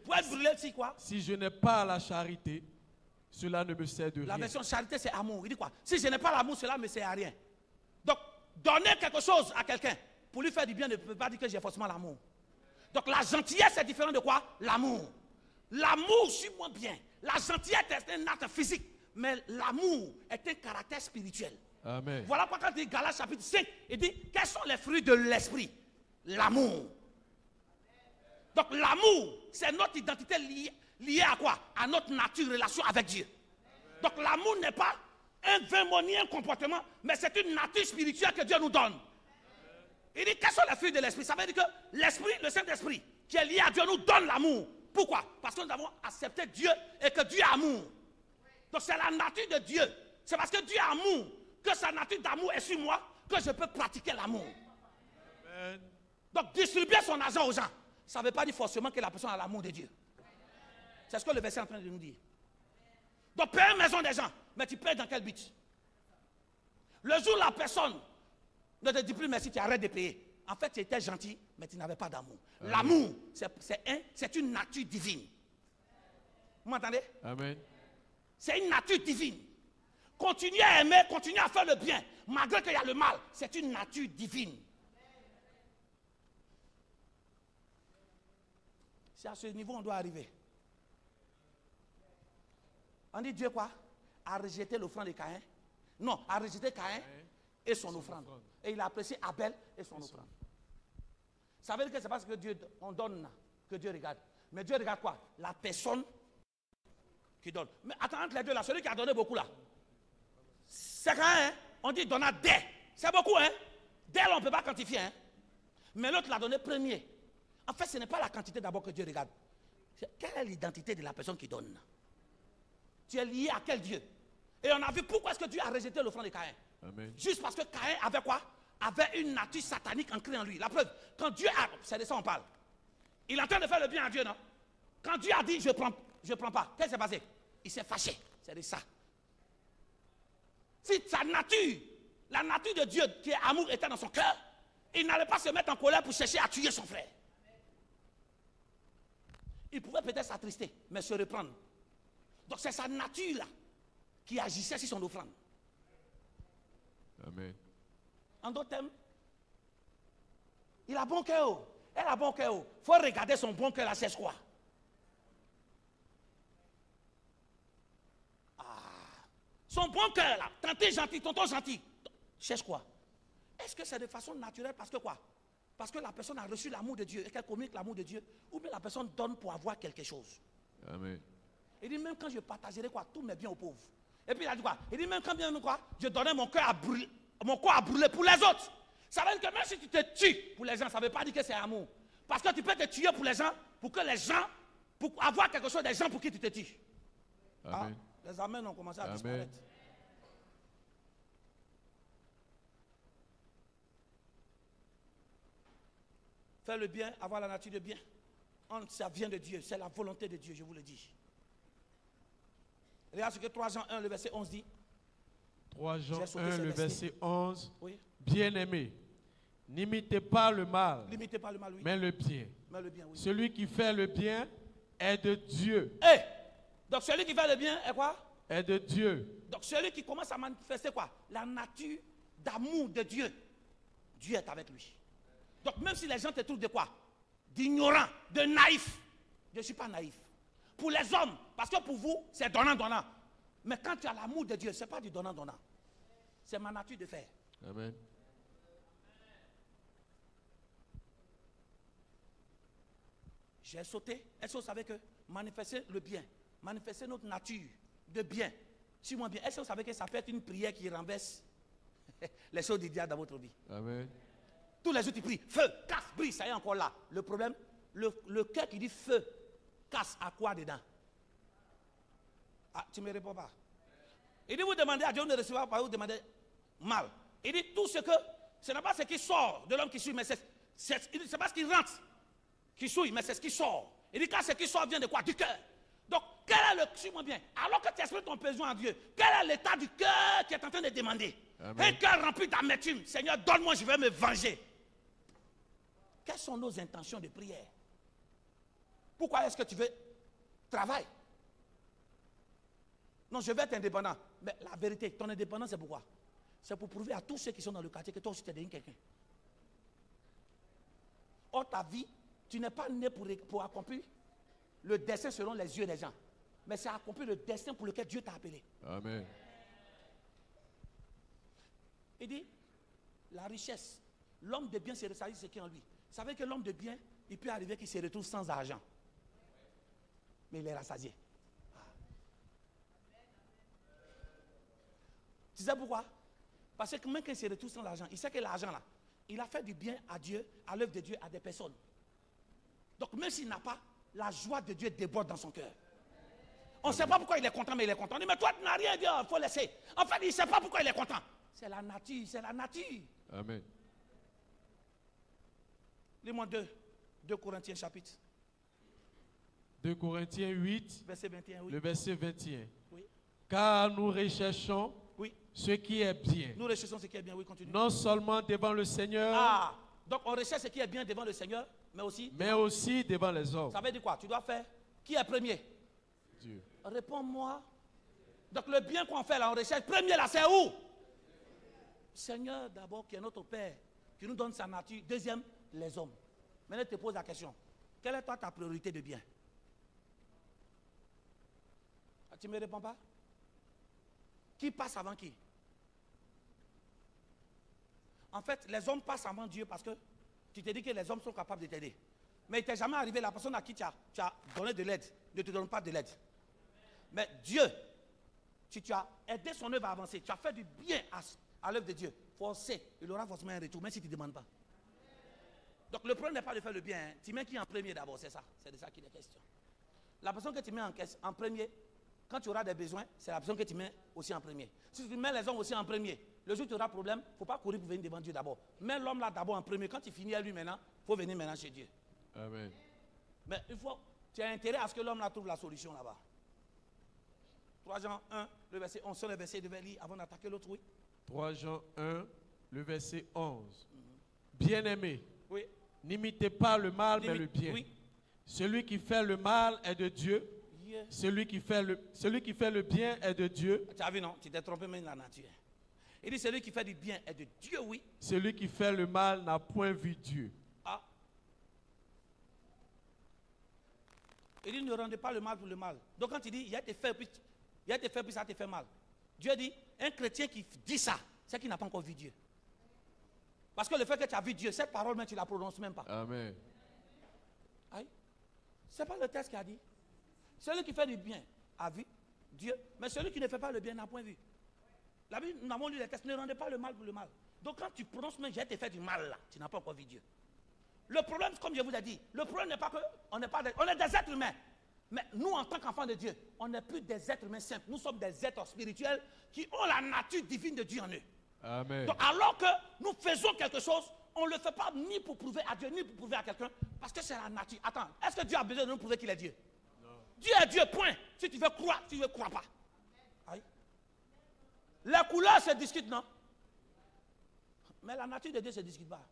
Pour être brûlé, c'est quoi? Si je n'ai pas la charité, cela ne me sert de La rien. version charité, c'est amour. Il dit quoi? Si je n'ai pas l'amour, cela ne me sert à rien. Donc, donner quelque chose à quelqu'un pour lui faire du bien ne peut pas dire que j'ai forcément l'amour. Donc, la gentillesse, c'est différent de quoi? L'amour. L'amour, suis-moi bien. La gentillesse est un acte physique, mais l'amour est un caractère spirituel. Amen. Voilà pourquoi quand il dit Galates chapitre cinq, il dit quels sont les fruits de l'esprit? L'amour. Donc l'amour, c'est notre identité liée, liée à quoi? À notre nature, relation avec Dieu. Donc l'amour n'est pas un vain ni un comportement, mais c'est une nature spirituelle que Dieu nous donne. Il dit quels sont les fruits de l'esprit? Ça veut dire que l'esprit, le Saint-Esprit, qui est lié à Dieu, nous donne l'amour. Pourquoi? Parce que nous avons accepté Dieu et que Dieu est amour. Donc c'est la nature de Dieu. C'est parce que Dieu est amour, que sa nature d'amour est sur moi, que je peux pratiquer l'amour. Donc distribuer son argent aux gens, ça ne veut pas dire forcément que la personne a l'amour de Dieu. C'est ce que le verset est en train de nous dire. Donc paye une maison des gens, mais tu payes dans quel but? Le jour où la personne ne te dit plus merci, tu arrêtes de payer. En fait, tu étais gentil, mais tu n'avais pas d'amour. L'amour, c'est une nature divine. Vous m'entendez? Amen. C'est une nature divine. Continuez à aimer, continuez à faire le bien, malgré qu'il y a le mal. C'est une nature divine. C'est à ce niveau qu'on doit arriver. On dit Dieu quoi? A rejeté l'offrande de Caïn. Non, a rejeté Caïn et son offrande. Et il a apprécié Abel et son offrande. Ça veut dire que c'est parce que Dieu, on donne que Dieu regarde. Mais Dieu regarde quoi? La personne qui donne. Mais attends, entre les deux là, celui qui a donné beaucoup là, c'est quand hein? On dit donna des. C'est beaucoup, hein? Des, on ne peut pas quantifier, hein? Mais l'autre l'a donné premier. En fait, ce n'est pas la quantité d'abord que Dieu regarde. Quelle est l'identité de la personne qui donne? Tu es lié à quel Dieu? Et on a vu pourquoi est-ce que Dieu a rejeté l'offrande de Caïn. Amen. Juste parce que Caïn avait quoi? Avait une nature satanique ancrée en lui. La preuve, quand Dieu a... C'est de ça on parle. Il est en train de faire le bien à Dieu, non? Quand Dieu a dit, je ne prends, je prends pas, qu'est-ce qui s'est passé? Il s'est fâché. C'est de ça. Si sa nature, la nature de Dieu qui est amour était dans son cœur, il n'allait pas se mettre en colère pour chercher à tuer son frère. Il pouvait peut-être s'attrister, mais se reprendre. Donc c'est sa nature là qui agissait sur son offrande. Amen. En d'autres termes, il a bon cœur. Elle a bon cœur. Il faut regarder son bon cœur là, c'est quoi? Ah. Son bon cœur là, tanté gentil, tonton gentil. Cherche quoi? Est-ce que c'est de façon naturelle parce que quoi? Parce que la personne a reçu l'amour de Dieu et qu'elle communique l'amour de Dieu, ou bien la personne donne pour avoir quelque chose. Amen. Il dit même quand je partagerai quoi, tous mes biens aux pauvres. Et puis il a dit quoi? Il dit même quand bien quoi, je donnais mon cœur à brûler, mon corps à brûler pour les autres. Ça veut dire que même si tu te tues pour les gens, ça ne veut pas dire que c'est amour. Parce que tu peux te tuer pour les gens, pour que les gens, pour avoir quelque chose des gens pour qui tu te tues. Amen. Ah, les amens ont commencé à Amen. disparaître. Faire le bien, avoir la nature de bien, ça vient de Dieu, c'est la volonté de Dieu, je vous le dis. Regarde ce que trois Jean un, le verset onze dit. trois Jean J'ai sauté un, ce le verset. verset onze. Oui. Bien-aimés, n'imitez pas le mal, Limitez pas le mal, oui. mais le bien. Mais le bien, oui. Celui qui fait le bien est de Dieu. Eh, donc celui qui fait le bien est quoi? Est de Dieu. Donc celui qui commence à manifester quoi? La nature d'amour de Dieu. Dieu est avec lui. Donc même si les gens te trouvent de quoi? D'ignorant, de naïf. Je ne suis pas naïf. Pour les hommes, parce que pour vous, c'est donnant-donnant. Mais quand tu as l'amour de Dieu, ce n'est pas du donnant-donnant. C'est ma nature de faire. Amen. J'ai sauté. Est-ce que vous savez que manifester le bien, manifester notre nature de bien, suis-moi bien, est-ce que vous savez que ça peut être une prière qui renverse les choses du diable dans votre vie? Amen. Tous les jours tu pries, feu, casse, brise, ça y est encore là. Le problème, le, le cœur qui dit feu, casse à quoi dedans? Ah, tu ne me réponds pas. Il dit vous demandez à Dieu, ne recevez pas, vous demandez mal. Il dit tout ce que, ce n'est pas ce qui sort de l'homme qui suit, mais c'est, c'est, c'est pas ce qui rentre, qui souille, mais c'est ce qui sort. Il dit quand ce qui sort vient de quoi? Du cœur. Donc, quel est le, suis-moi bien, alors que tu exprimes ton besoin à Dieu, quel est l'état du cœur qui est en train de demander? Amen. Un cœur rempli d'amertume. Seigneur, donne-moi, je vais me venger. Quelles sont nos intentions de prière? Pourquoi est-ce que tu veux Travaille. Non, je vais être indépendant. Mais la vérité, ton indépendance, c'est pourquoi? C'est pour prouver à tous ceux qui sont dans le quartier que toi aussi tu es devenu quelqu'un. Or, ta vie, tu n'es pas né pour, pour accomplir le destin selon les yeux des gens. Mais c'est accomplir le destin pour lequel Dieu t'a appelé. Amen. Il dit, la richesse, l'homme de bien se ressasit ce qui est en lui. Vous savez que l'homme de bien, il peut arriver qu'il se retrouve sans argent. Mais il est rassasié. Tu sais pourquoi? Parce que même quand il se retrouve sans l'argent, il sait que l'argent là, il a fait du bien à Dieu, à l'œuvre de Dieu, à des personnes. Donc même s'il n'a pas, la joie de Dieu déborde dans son cœur. On ne sait pas pourquoi il est content, mais il est content. On dit, mais toi tu n'as rien dit, il faut laisser. En fait, il ne sait pas pourquoi il est content. C'est la nature, c'est la nature. Amen. Lis-moi deux, deux Corinthiens chapitre. deux Corinthiens huit, Verset vingt et un, oui. le verset vingt et un. Oui. Car nous recherchons Oui. ce qui est bien. Nous recherchons ce qui est bien, oui, continue. Non seulement devant le Seigneur, Ah, donc on recherche ce qui est bien devant le Seigneur, mais aussi. mais aussi devant les hommes. Ça veut dire quoi? Tu dois faire. Qui est premier? Dieu. Réponds-moi. Donc le bien qu'on fait là, on recherche. Premier là, c'est où? Seigneur d'abord, qui est notre Père, qui nous donne sa nature. Deuxième, les hommes. Maintenant, je te pose la question. Quelle est toi ta priorité de bien? Ah, tu ne me réponds pas? Qui passe avant qui? En fait, les hommes passent avant Dieu parce que tu te dis que les hommes sont capables de t'aider. Mais il t'est jamais arrivé, la personne à qui tu as, tu as donné de l'aide ne te donne pas de l'aide. Mais Dieu, si tu as aidé son œuvre à avancer, tu as fait du bien à, à l'œuvre de Dieu, forcé, il aura forcément un retour, même si tu ne demandes pas. Donc le problème n'est pas de faire le bien, hein. Tu mets qui en premier d'abord, c'est ça, c'est de ça qu'il est question. La personne que tu mets en, en premier, quand tu auras des besoins, c'est la personne que tu mets aussi en premier. Si tu mets les hommes aussi en premier, le jour où tu auras problème, il ne faut pas courir pour venir devant Dieu d'abord. Mets l'homme là d'abord en premier, quand tu finis à lui maintenant, il faut venir maintenant chez Dieu. Amen. Mais il faut, tu as intérêt à ce que l'homme là trouve la solution là-bas. trois Jean un, le verset onze, sur le verset de lire avant d'attaquer l'autre, oui. trois Jean un, le verset onze. Mm-hmm. Bien-aimés, oui. N'imitez pas le mal, N'imite, mais le bien. Oui. Celui qui fait le mal est de Dieu. Yeah. Celui qui fait le, celui qui fait le bien est de Dieu. Tu as vu, non? Tu t'es trompé même dans la nature. Il dit celui qui fait du bien est de Dieu, oui. Celui qui fait le mal n'a point vu Dieu. Ah. Il dit ne rendez pas le mal pour le mal. Donc quand il dit il y a été fait puis, il y a été fait puis ça te fait mal. Dieu dit un chrétien qui dit ça, c'est qu'il n'a pas encore vu Dieu. Parce que le fait que tu as vu Dieu, cette parole même tu ne la prononces même pas. Amen. Ce n'est pas le texte qui a dit. Celui qui fait du bien a vu Dieu, mais celui qui ne fait pas le bien n'a point vu. La Bible, nous avons lu les textes, ne rendez pas le mal pour le mal. Donc quand tu prononces même j'ai été fait du mal là, tu n'as pas encore vu Dieu. Le problème, comme je vous ai dit, le problème n'est pas que on n'est pas des, on est des êtres humains. Mais nous, en tant qu'enfants de Dieu, on n'est plus des êtres humains simples. Nous sommes des êtres spirituels qui ont la nature divine de Dieu en eux. Amen. Donc alors que nous faisons quelque chose, on ne le fait pas ni pour prouver à Dieu, ni pour prouver à quelqu'un, parce que c'est la nature. Attends, est-ce que Dieu a besoin de nous prouver qu'il est Dieu? Non. Dieu est Dieu, point. Si tu veux croire, si tu ne veux croire pas. Aïe. Les couleurs se discutent, non? Mais la nature de Dieu ne se discute pas.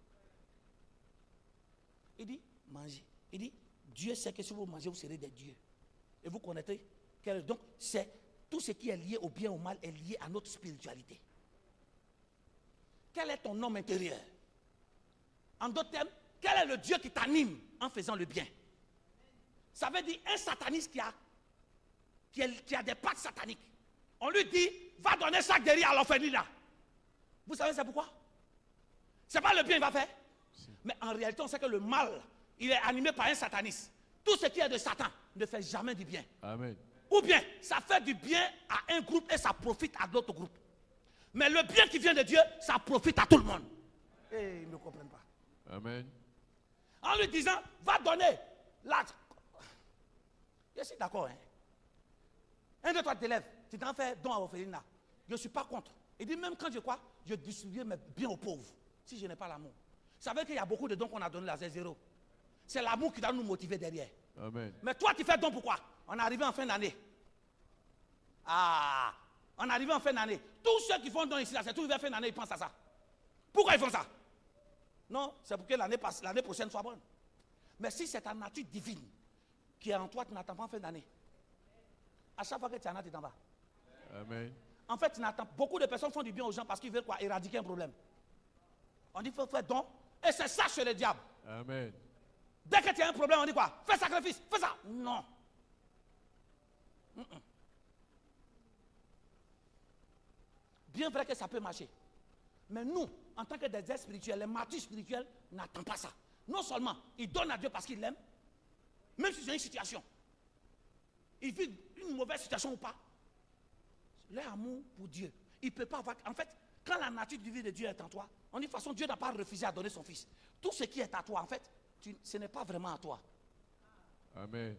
Il dit, mangez. Il dit, Dieu sait que si vous mangez, vous serez des dieux. Et vous connaîtrez. Quel, donc, c'est tout ce qui est lié au bien ou au mal est lié à notre spiritualité. Quel est ton homme intérieur? En d'autres termes, quel est le Dieu qui t'anime en faisant le bien? Ça veut dire un sataniste qui a, qui a, qui a des pattes sataniques. On lui dit, va donner ça derrière à l'orphelinat. Vous savez c'est pourquoi? C'est pas le bien qu'il va faire. Mais en réalité, on sait que le mal, il est animé par un sataniste. Tout ce qui est de Satan ne fait jamais du bien. Amen. Ou bien, ça fait du bien à un groupe et ça profite à d'autres groupes. Mais le bien qui vient de Dieu, ça profite à tout le monde. Et ils ne comprennent pas. Amen. En lui disant, va donner la... Je suis d'accord. Hein? Un de toi t'élèves, tu t'en fais don à l'orphelinat. Je ne suis pas contre. Il dit, même quand je crois, je distribue mes biens aux pauvres. Si je n'ai pas l'amour. Vous savez qu'il y a beaucoup de dons qu'on a donnés là, c'est zéro. C'est l'amour qui doit nous motiver derrière. Amen. Mais toi, tu fais don pourquoi? On est arrivé en fin d'année. Ah, on est arrivé en fin d'année. Tous ceux qui font don ici, là, c'est tout vers fin d'année, ils pensent à ça. Pourquoi ils font ça? Non, c'est pour que l'année prochaine soit bonne. Mais si c'est ta nature divine qui est en toi, tu n'attends pas en fin d'année. À chaque fois que tu en as, tu t'en vas. Amen. En fait, tu n'attends, beaucoup de personnes font du bien aux gens parce qu'ils veulent quoi? Éradiquer un problème. On dit, il faut faire don. Et c'est ça chez le diable. Amen. Dès que tu as un problème, on dit quoi? Fais sacrifice, fais ça. Non. Mm -mm. Bien vrai que ça peut marcher. Mais nous, en tant que des êtres spirituels, les martyrs spirituels n'attendent pas ça. Non seulement, ils donnent à Dieu parce qu'ils l'aiment, même si c'est une situation. Ils vivent une mauvaise situation ou pas. Leur amour pour Dieu, il ne peut pas avoir... En fait, quand la nature divine de Dieu est en toi, on dit de toute façon, Dieu n'a pas refusé à donner son fils. Tout ce qui est à toi, en fait, tu, ce n'est pas vraiment à toi. Amen.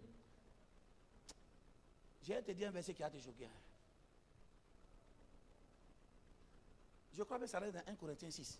Je vais te dire un verset qui a te choqué. Je crois que ça reste dans un Corinthiens six.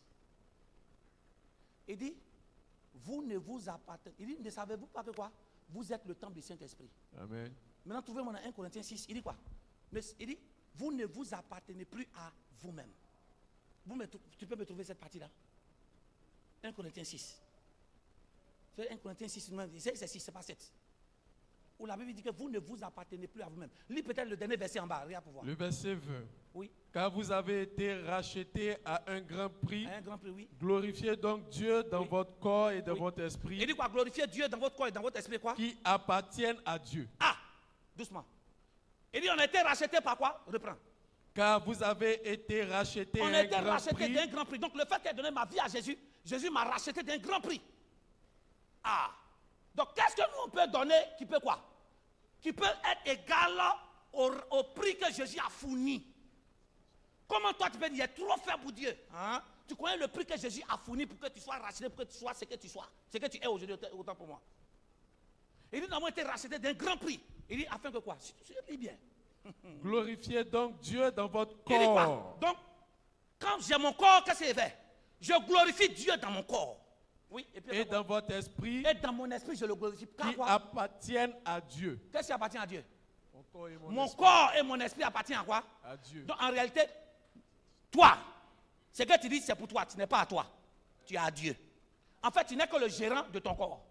Il dit, vous ne vous appartenez... Il dit, ne savez-vous pas que quoi? Vous êtes le temple du Saint-Esprit. Amen. Maintenant, trouvez-moi dans un Corinthiens six. Il dit quoi? Il dit, vous ne vous appartenez plus à vous-même. Vous me, tu peux me trouver cette partie-là? un Corinthiens six. C'est un Corinthiens six, c'est six, c'est pas sept. Où la Bible dit que vous ne vous appartenez plus à vous-même. Lis peut-être le dernier verset en bas, regarde pour voir. Le verset vingt. Oui. Car vous avez été rachetés à un grand prix. À un grand prix, oui. Glorifiez donc Dieu dans Oui. votre corps et dans Oui. votre esprit. Il dit quoi? Glorifiez Dieu dans votre corps et dans votre esprit, quoi? Qui appartiennent à Dieu. Ah, doucement. Il dit on a été rachetés par quoi? Reprends. Car vous avez été rachetés On à a un été grand rachetés prix. d'un grand prix. Donc le fait qu'il ait donné ma vie à Jésus, Jésus m'a racheté d'un grand prix. Ah. Donc qu'est-ce que nous on peut donner qui peut quoi? Qui peut être égal au, au prix que Jésus a fourni. Comment toi tu peux dire, il est trop faible pour Dieu, hein? Tu connais le prix que Jésus a fourni pour que tu sois racheté, pour que tu sois ce que tu sois, ce que tu es aujourd'hui, autant pour moi. Il dit, nous avons été rachetés d'un grand prix. Il dit, afin que quoi? Si tu lis bien. Glorifiez donc Dieu dans votre Il dit quoi? corps. Donc, quand j'ai mon corps, qu'est-ce qu'il fait? Je glorifie Dieu dans mon corps. Oui, et, puis, Et dans votre esprit. et dans mon esprit, je le glorifie. Car Qui quoi? appartiennent à Dieu. Qu'est-ce qui appartient à Dieu? Mon corps et mon, Mon esprit. corps et mon esprit appartiennent à quoi? À Dieu. Donc en réalité, toi, ce que tu dis, c'est pour toi, tu n'es pas à toi. Tu es à Dieu. En fait, tu n'es que le gérant de ton corps.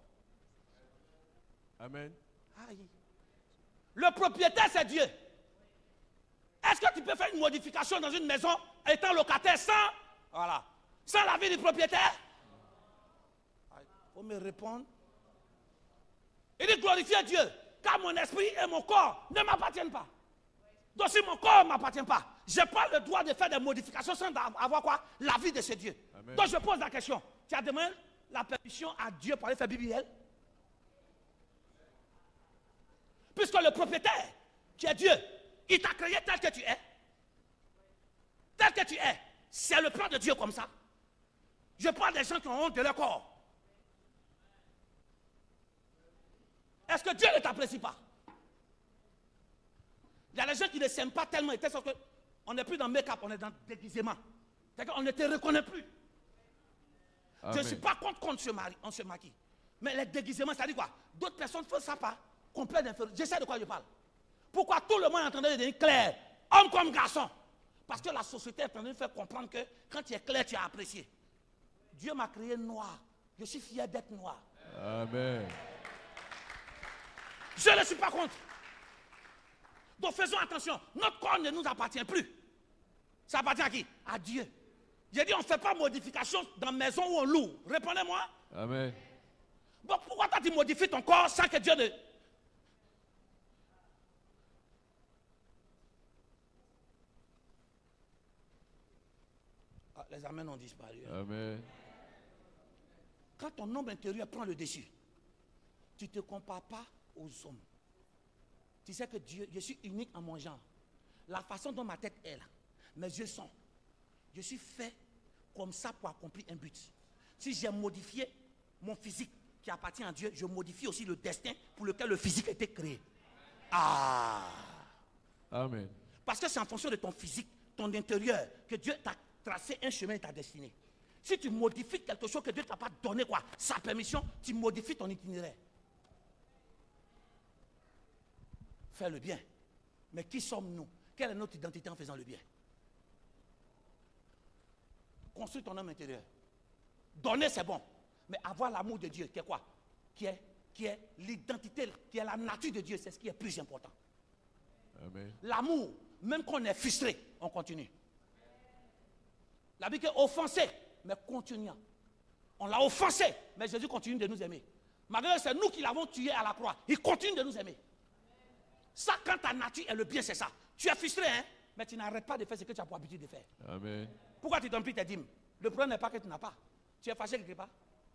Amen. Aïe. Le propriétaire, c'est Dieu. Est-ce que tu peux faire une modification dans une maison étant locataire sans, voilà, sans l'avis du propriétaire? Il faut me répondre. Il dit glorifier Dieu, car mon esprit et mon corps ne m'appartiennent pas. Donc si mon corps ne m'appartient pas, je n'ai pas le droit de faire des modifications sans avoir quoi? L'avis de ce Dieu. Amen. Donc je pose la question. Tu as demandé la permission à Dieu pour aller faire bibliel? Puisque le propriétaire, qui est Dieu, il t'a créé tel que tu es. Tel que tu es. C'est le plan de Dieu comme ça. Je parle des gens qui ont honte de leur corps. Est-ce que Dieu ne t'apprécie pas? Il y a des gens qui ne s'aiment pas tellement. On n'est plus dans make-up, on est dans déguisement. On ne te reconnaît plus. Amen. Je ne suis pas contre qu'on se marie, on se maquille. Mais les déguisements, ça dit quoi? D'autres personnes font ça pas. Complet d'infériorité. Je sais de quoi je parle. Pourquoi tout le monde est en train de devenir clair, homme comme garçon? Parce que la société est en train de faire comprendre que quand tu es clair, tu es apprécié. Dieu m'a créé noir. Je suis fier d'être noir. Amen. Je ne suis pas contre. Donc faisons attention. Notre corps ne nous appartient plus. Ça appartient à qui? À Dieu. J'ai dit on ne fait pas modification dans la maison où on loue. Répondez-moi. Amen. Donc pourquoi toi tu modifies ton corps sans que Dieu ne... Ah, les amens ont disparu. Hein. Amen. Quand ton homme intérieur prend le dessus, tu ne te compares pas aux hommes. Tu sais que Dieu, je suis unique en mon genre. La façon dont ma tête est là, mes yeux sont. Je suis fait comme ça pour accomplir un but. Si j'ai modifié mon physique qui appartient à Dieu, je modifie aussi le destin pour lequel le physique a été créé. Ah! Amen. Parce que c'est en fonction de ton physique, ton intérieur, que Dieu t'a tracé un chemin et ta destinée. Si tu modifies quelque chose que Dieu ne t'a pas donné, quoi, sa permission, tu modifies ton itinéraire. Fais le bien. Mais qui sommes-nous? Quelle est notre identité en faisant le bien? Construis ton homme intérieur. Donner, c'est bon. Mais avoir l'amour de Dieu, qui est quoi? Qui est qui est l'identité, qui est la nature de Dieu, c'est ce qui est plus important. Amen. L'amour, même quand on est frustré, on continue. La Bible est offensée, mais continuant. On l'a offensé, mais Jésus continue de nous aimer. Malgré que c'est nous qui l'avons tué à la croix, il continue de nous aimer. Ça, quand ta nature est le bien, c'est ça. Tu es frustré, hein, mais tu n'arrêtes pas de faire ce que tu as pour habitude de faire. Amen. Pourquoi tu donnes plus tes dîmes? Le problème n'est pas que tu n'as pas. Tu es fâché quelque part.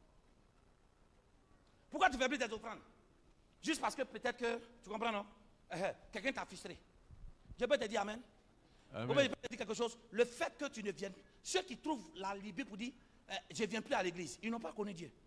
Pourquoi tu ne fais plus tes offrandes? Juste parce que peut-être que, tu comprends, non? Euh, Quelqu'un t'a frustré. Je peux te dire amen. Amen. Ou bien je peux te dire quelque chose. Le fait que tu ne viennes, ceux qui trouvent la Bible pour dire, euh, je ne viens plus à l'église, ils n'ont pas connu Dieu.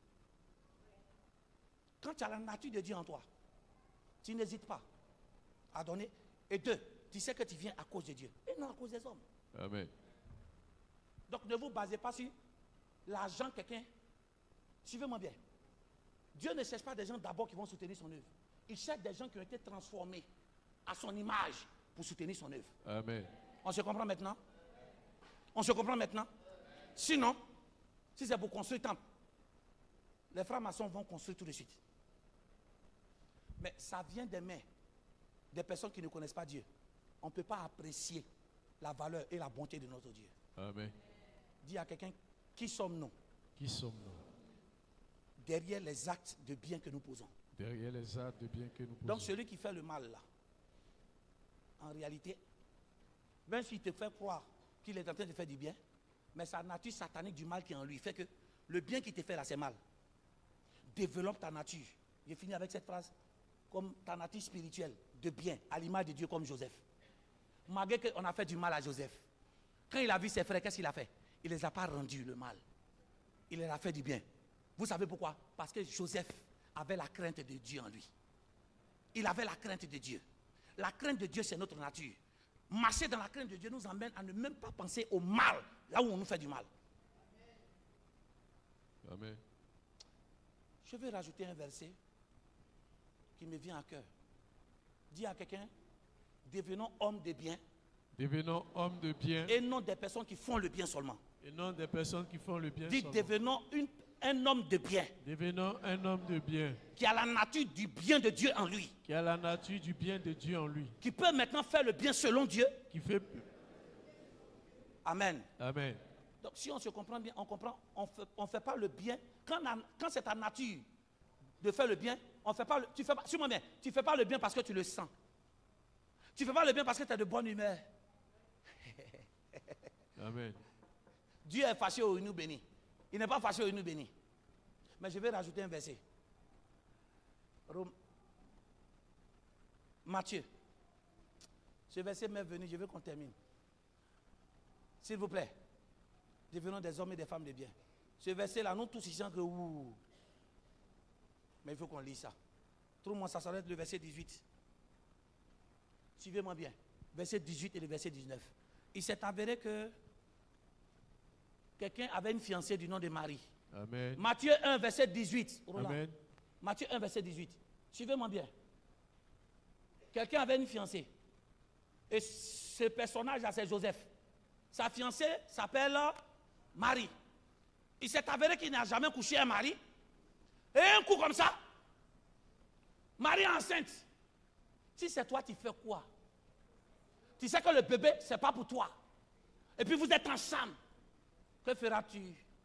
Quand tu as la nature de Dieu en toi, tu n'hésites pas à donner. Et deux, tu sais que tu viens à cause de Dieu et non à cause des hommes. Amen. Donc ne vous basez pas sur l'argent de quelqu'un. Suivez-moi bien. Dieu ne cherche pas des gens d'abord qui vont soutenir son œuvre. Il cherche des gens qui ont été transformés à son image pour soutenir son œuvre. Amen. On se comprend maintenant? On se comprend maintenant? Sinon, si c'est pour construire le temple, les frères maçons vont construire tout de suite. Mais ça vient des mains des personnes qui ne connaissent pas Dieu. On ne peut pas apprécier la valeur et la bonté de notre Dieu. Amen. Dis à quelqu'un, qui sommes-nous? Qui sommes-nous? Derrière les actes de bien que nous posons. Derrière les actes de bien que nous posons. Donc celui qui fait le mal là, en réalité, même s'il te fait croire qu'il est en train de faire du bien, mais sa nature satanique du mal qui est en lui fait que le bien qu'il te fait là, c'est mal. Développe ta nature. J'ai fini avec cette phrase. Comme ta nature spirituelle de bien, à l'image de Dieu comme Joseph. Malgré qu'on a fait du mal à Joseph, quand il a vu ses frères, qu'est-ce qu'il a fait? Il ne les a pas rendus le mal. Il leur a fait du bien. Vous savez pourquoi? Parce que Joseph avait la crainte de Dieu en lui. Il avait la crainte de Dieu. La crainte de Dieu, c'est notre nature. Marcher dans la crainte de Dieu nous emmène à ne même pas penser au mal, là où on nous fait du mal. Amen. Je vais rajouter un verset qui me vient à cœur. Dis à quelqu'un, devenons hommes de bien. Devenons hommes de bien. Et non des personnes qui font le bien seulement. Et non des personnes qui font le bien Dis, seulement. devenons une, un homme de bien. Devenons un homme de bien. Qui a la nature du bien de Dieu en lui. Qui a la nature du bien de Dieu en lui. Qui peut maintenant faire le bien selon Dieu. Qui fait... Amen. Amen. Donc si on se comprend bien, on comprend, on fait, on fait pas le bien. Quand, quand c'est ta nature de faire le bien, on fait pas le, tu fais pas, suis-moi bien, tu fais pas le bien parce que tu le sens. Tu fais pas le bien parce que tu es de bonne humeur. Amen. Dieu est fâché au nous béni. Il n'est pas fâché au nous béni. Mais je vais rajouter un verset. Rome. Matthieu. Ce verset m'est venu, je veux qu'on termine. S'il vous plaît. Devenons des hommes et des femmes de bien. Ce verset-là, nous tous ici, que ouh. Mais il faut qu'on lise ça. Trouve-moi, ça s'arrête le verset dix-huit. Suivez-moi bien. Verset dix-huit et le verset dix-neuf. Il s'est avéré que quelqu'un avait une fiancée du nom de Marie. Amen. Matthieu un, verset dix-huit. Roland. Amen. Matthieu un, verset dix-huit. Suivez-moi bien. Quelqu'un avait une fiancée. Et ce personnage-là, c'est Joseph. Sa fiancée s'appelle Marie. Il s'est avéré qu'il n'a jamais couché un mari. Et un coup comme ça, Marie est enceinte. Si c'est toi, tu fais quoi? Tu sais que le bébé, ce n'est pas pour toi. Et puis vous êtes ensemble. Que feras-tu?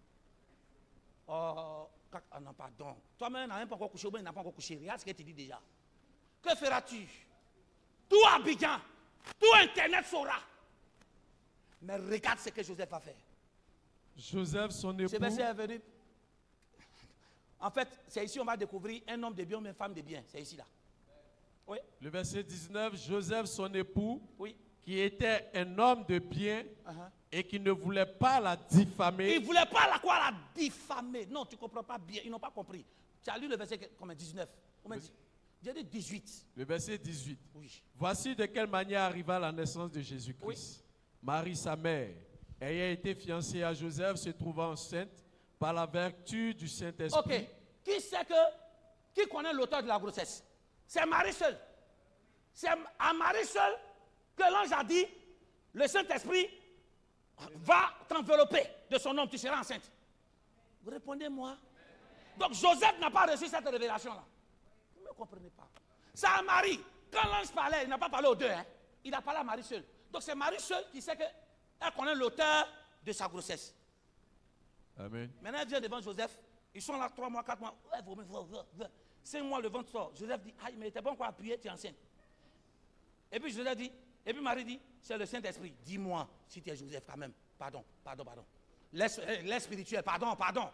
Oh, oh non, pardon. Toi-même, tu n'as même pas encore couché, ou bien tu n'as pas encore couché. Regarde ce que tu dis déjà. Que feras-tu? Tout Abidjan, tout Internet saura. Mais regarde ce que Joseph a fait. Joseph, son époux. Ce verset est venu. En fait, c'est ici on va découvrir un homme de bien ou une femme de bien. C'est ici là. Oui. Le verset dix-neuf, Joseph, son époux, Oui. qui était un homme de bien Uh-huh. et qui ne voulait pas la diffamer. Il ne voulait pas la quoi la diffamer. Non, tu ne comprends pas bien. Ils n'ont pas compris. Tu as lu le verset comme dix-neuf. Combien dit? J'ai dit dix-huit. Le verset dix-huit. Oui. Voici de quelle manière arriva la naissance de Jésus-Christ. Oui. Marie, sa mère, ayant été fiancée à Joseph, se trouvant enceinte par la vertu du Saint-Esprit. Ok. Qui sait que, qui connaît l'auteur de la grossesse? C'est Marie seule. C'est à Marie seule que l'ange a dit, le Saint-Esprit va t'envelopper de son homme, tu seras enceinte. Vous répondez-moi. Donc Joseph n'a pas reçu cette révélation-là. comprenez pas. C'est à Marie. Quand l'ange parlait, il n'a pas parlé aux deux. Hein. Il a parlé à Marie seule. Donc c'est Marie seule qui sait qu'elle connaît l'auteur de sa grossesse. Amen. Maintenant, elle vient devant Joseph. Ils sont là trois mois, quatre mois. Ouais, vous, vous, vous, vous. Cinq mois, le ventre sort. Joseph dit, ah, mais t'es bon quoi appuyer, tu es enceinte. Et puis Joseph dit, et puis Marie dit, c'est le Saint-Esprit. Dis-moi si tu es Joseph quand même. Pardon, pardon, pardon. Laisse, laisse spirituel, pardon, pardon.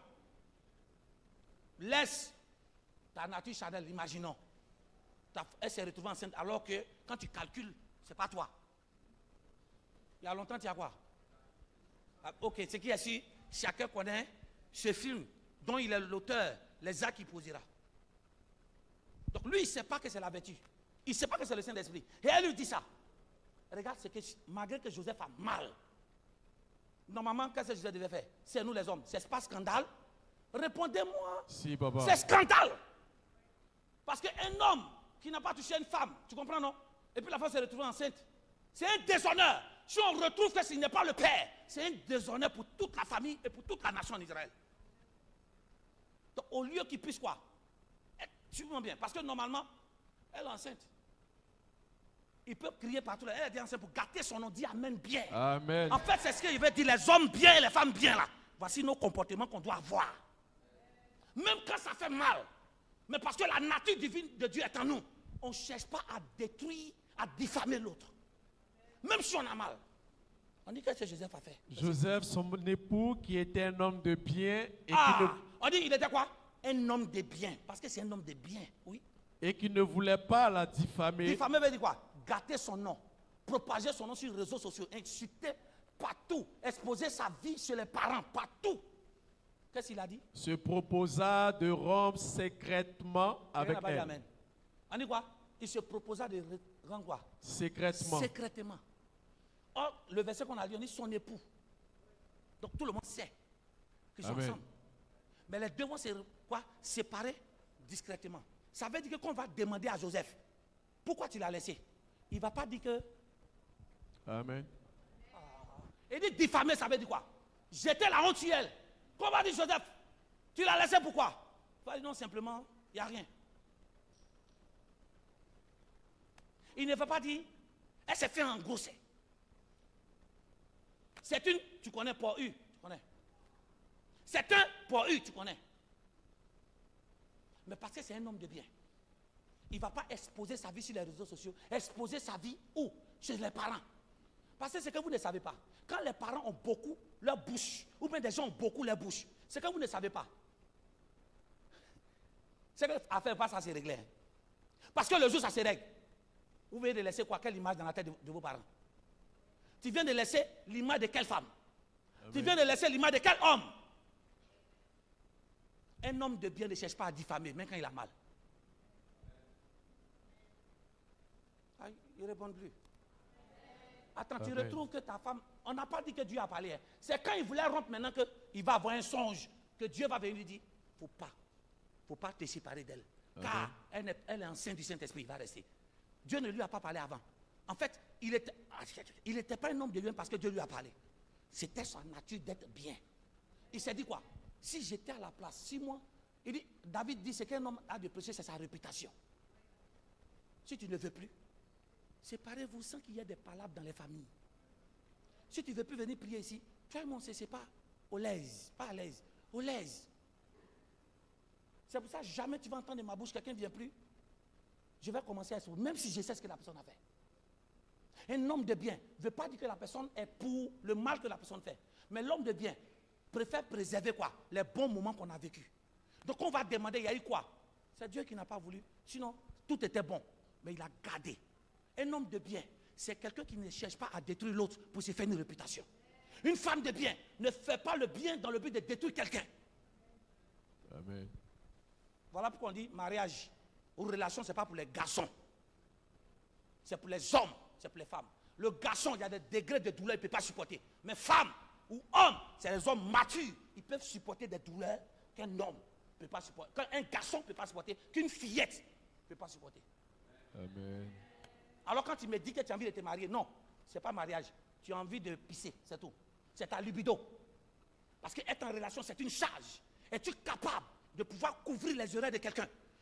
Laisse ta nature charnelle, imaginons. Elle s'est retrouvée enceinte alors que quand tu calcules, c'est pas toi. Il y a longtemps, tu as quoi? Ah, ok, ce qui est ici, chacun connaît ce film dont il est l'auteur, les actes qu'il posera. Donc lui, il ne sait pas que c'est la vertu. Il ne sait pas que c'est le Saint-Esprit. Et elle lui dit ça. Regarde, c'est que malgré que Joseph a mal, normalement, qu'est-ce que Joseph devait faire? C'est nous les hommes. C'est pas scandale? Répondez-moi. Si, papa. C'est scandale. Parce qu'un homme qui n'a pas touché une femme, tu comprends, non? Et puis la femme s'est retrouvée enceinte. C'est un déshonneur. Si on retrouve que ce n'est pas le père, c'est un déshonneur pour toute la famille et pour toute la nation d'Israël. Donc au lieu qu'il puisse quoi? Tu vois bien, parce que normalement, elle est enceinte. Il peut crier partout. Elle est enceinte pour gâter son nom. Dis amen bien. Amen. En fait, c'est ce qu'il veut dire, les hommes bien et les femmes bien là. Voici nos comportements qu'on doit avoir. Même quand ça fait mal. Mais parce que la nature divine de Dieu est en nous. On ne cherche pas à détruire, à diffamer l'autre. Même si on a mal. On dit qu'est-ce que Joseph a fait? Joseph, son époux, qui était un homme de bien et ah, qui ne... on dit il était quoi? Un homme de bien. Parce que c'est un homme de bien, oui. Et qui ne voulait pas la diffamer. Diffamer veut dire quoi? Gâter son nom, propager son nom sur les réseaux sociaux, insulter partout, exposer sa vie chez les parents, partout. Qu'est-ce qu'il a dit? Se proposa de rompre secrètement avec elle. Amen. On dit quoi? Il se proposa de rendre quoi? Secrètement. Secrètement. Or, le verset qu'on a lu, on dit son époux. Donc tout le monde sait qu'ils sont Amen. ensemble. Mais les deux vont se quoi? Séparer discrètement. Ça veut dire que qu'on va demander à Joseph, pourquoi tu l'as laissé? Il ne va pas dire que... Amen. Ah. Il dit diffamer, ça veut dire quoi? Jeter la honte sur elle. Qu'on va dire Joseph, tu l'as laissé pourquoi? Il va dire non, simplement, il n'y a rien. Il ne veut pas dire, elle s'est fait engrosser. C'est une, tu connais, pour U, tu connais. C'est un pour U, tu connais. Mais parce que c'est un homme de bien. Il ne va pas exposer sa vie sur les réseaux sociaux. Exposer sa vie où? Chez les parents. Parce que c'est que vous ne savez pas. Quand les parents ont beaucoup leur bouche, ou bien des gens ont beaucoup leur bouche, c'est que vous ne savez pas. C'est que l'affaire pas, ça se régler. Hein. Parce que le jour ça se règle, vous venez de laisser quoi? Quelle image dans la tête de, de vos parents? Tu viens de laisser l'image de quelle femme? Amen. Tu viens de laisser l'image de quel homme? Un homme de bien ne cherche pas à diffamer, même quand il a mal. Ah, il ne répond plus. Attends, Amen. Tu retrouves que ta femme, on n'a pas dit que Dieu a parlé. Hein. C'est quand il voulait rompre maintenant qu'il va avoir un songe, que Dieu va venir lui dire, il ne faut pas, faut pas te séparer d'elle. Car elle est, elle est enceinte du Saint-Esprit, il va rester. Dieu ne lui a pas parlé avant. En fait, il n'était il était pas un homme de bien parce que Dieu lui a parlé. C'était sa nature d'être bien. Il s'est dit quoi? Si j'étais à la place, six mois, il dit, David dit, ce qu'un homme a de précieux, c'est sa réputation. Si tu ne veux plus, séparez-vous sans qu'il y ait des palabres dans les familles. Si tu ne veux plus venir prier ici, toi et moi, ce n'est pas au l'aise, pas à l'aise, au l'aise. C'est pour ça que jamais tu vas entendre de ma bouche, quelqu'un ne vient plus. Je vais commencer à essayer, même si je sais ce que la personne a fait. Un homme de bien ne veut pas dire que la personne est pour le mal que la personne fait. Mais l'homme de bien préfère préserver quoi? Les bons moments qu'on a vécus. Donc on va demander, il y a eu quoi? C'est Dieu qui n'a pas voulu. Sinon, tout était bon. Mais il a gardé. Un homme de bien, c'est quelqu'un qui ne cherche pas à détruire l'autre pour se faire une réputation. Une femme de bien ne fait pas le bien dans le but de détruire quelqu'un. Amen. Voilà pourquoi on dit mariage ou relation, ce n'est pas pour les garçons. C'est pour les hommes, c'est pour les femmes. Le garçon, il y a des degrés de douleur, il ne peut pas supporter. Mais femme ou homme, c'est les hommes matures. Ils peuvent supporter des douleurs qu'un homme ne peut pas supporter. Qu'un garçon ne peut pas supporter, qu'une fillette ne peut pas supporter. Amen. Alors quand tu me dis que tu as envie de te marier, non, ce n'est pas mariage. Tu as envie de pisser, c'est tout. C'est ta libido. Parce qu'être en relation, c'est une charge. Es-tu capable de pouvoir couvrir les oreilles de quelqu'un?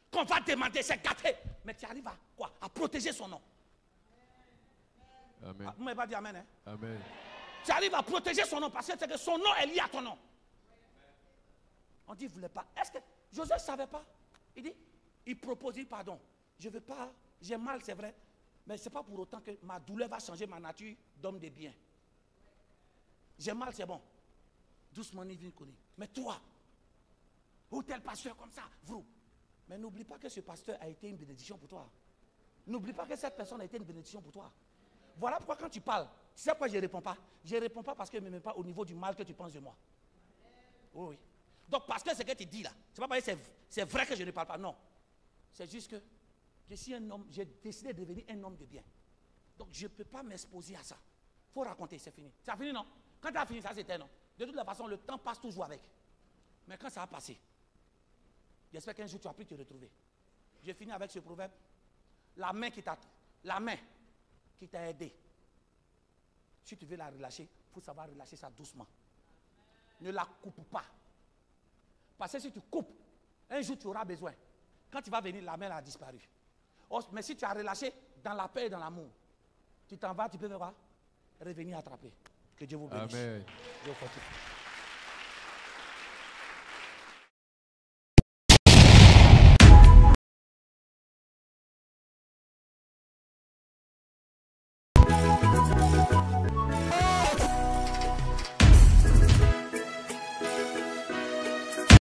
qu'on va demander, c'est gâté. Mais tu arrives à quoi? À protéger son nom. Amen. Ah, vous ne m'avez pas dit amen, hein? Amen. Tu arrives à protéger son nom parce que, que son nom est lié à ton nom. On dit, vous ne voulez pas. Est-ce que Joseph ne savait pas? Il dit, il propose, il dit, pardon, je ne veux pas, j'ai mal, c'est vrai, mais ce n'est pas pour autant que ma douleur va changer ma nature d'homme de bien. J'ai mal, c'est bon. Doucement, il vient connaître. Mais toi, ou tel pasteur comme ça, vous. Mais n'oublie pas que ce pasteur a été une bénédiction pour toi. N'oublie pas que cette personne a été une bénédiction pour toi. Voilà pourquoi quand tu parles, tu sais pourquoi je ne réponds pas? Je ne réponds pas parce que je ne me mets pas au niveau du mal que tu penses de moi. Oui, oui. Donc parce que ce que tu dis là, c'est pas parce que c'est vrai que je ne parle pas, non. C'est juste que je suis un homme, j'ai décidé de devenir un homme de bien. Donc je ne peux pas m'exposer à ça. Il faut raconter, c'est fini. Ça a fini, non? Quand tu as fini, ça c'était non. De toute façon, le temps passe toujours avec. Mais quand ça a passé, j'espère qu'un jour tu as pu te retrouver. J'ai fini avec ce proverbe. La main qui t'a, la main qui t'a aidé. Si tu veux la relâcher, il faut savoir relâcher ça doucement. Ne la coupe pas. Parce que si tu coupes, un jour tu auras besoin. Quand tu vas venir, la main a disparu. Oh, mais si tu as relâché dans la paix et dans l'amour, tu t'en vas, tu peux voir, revenir attraper. Que Dieu vous bénisse. Amen. Dieu vous fortifie.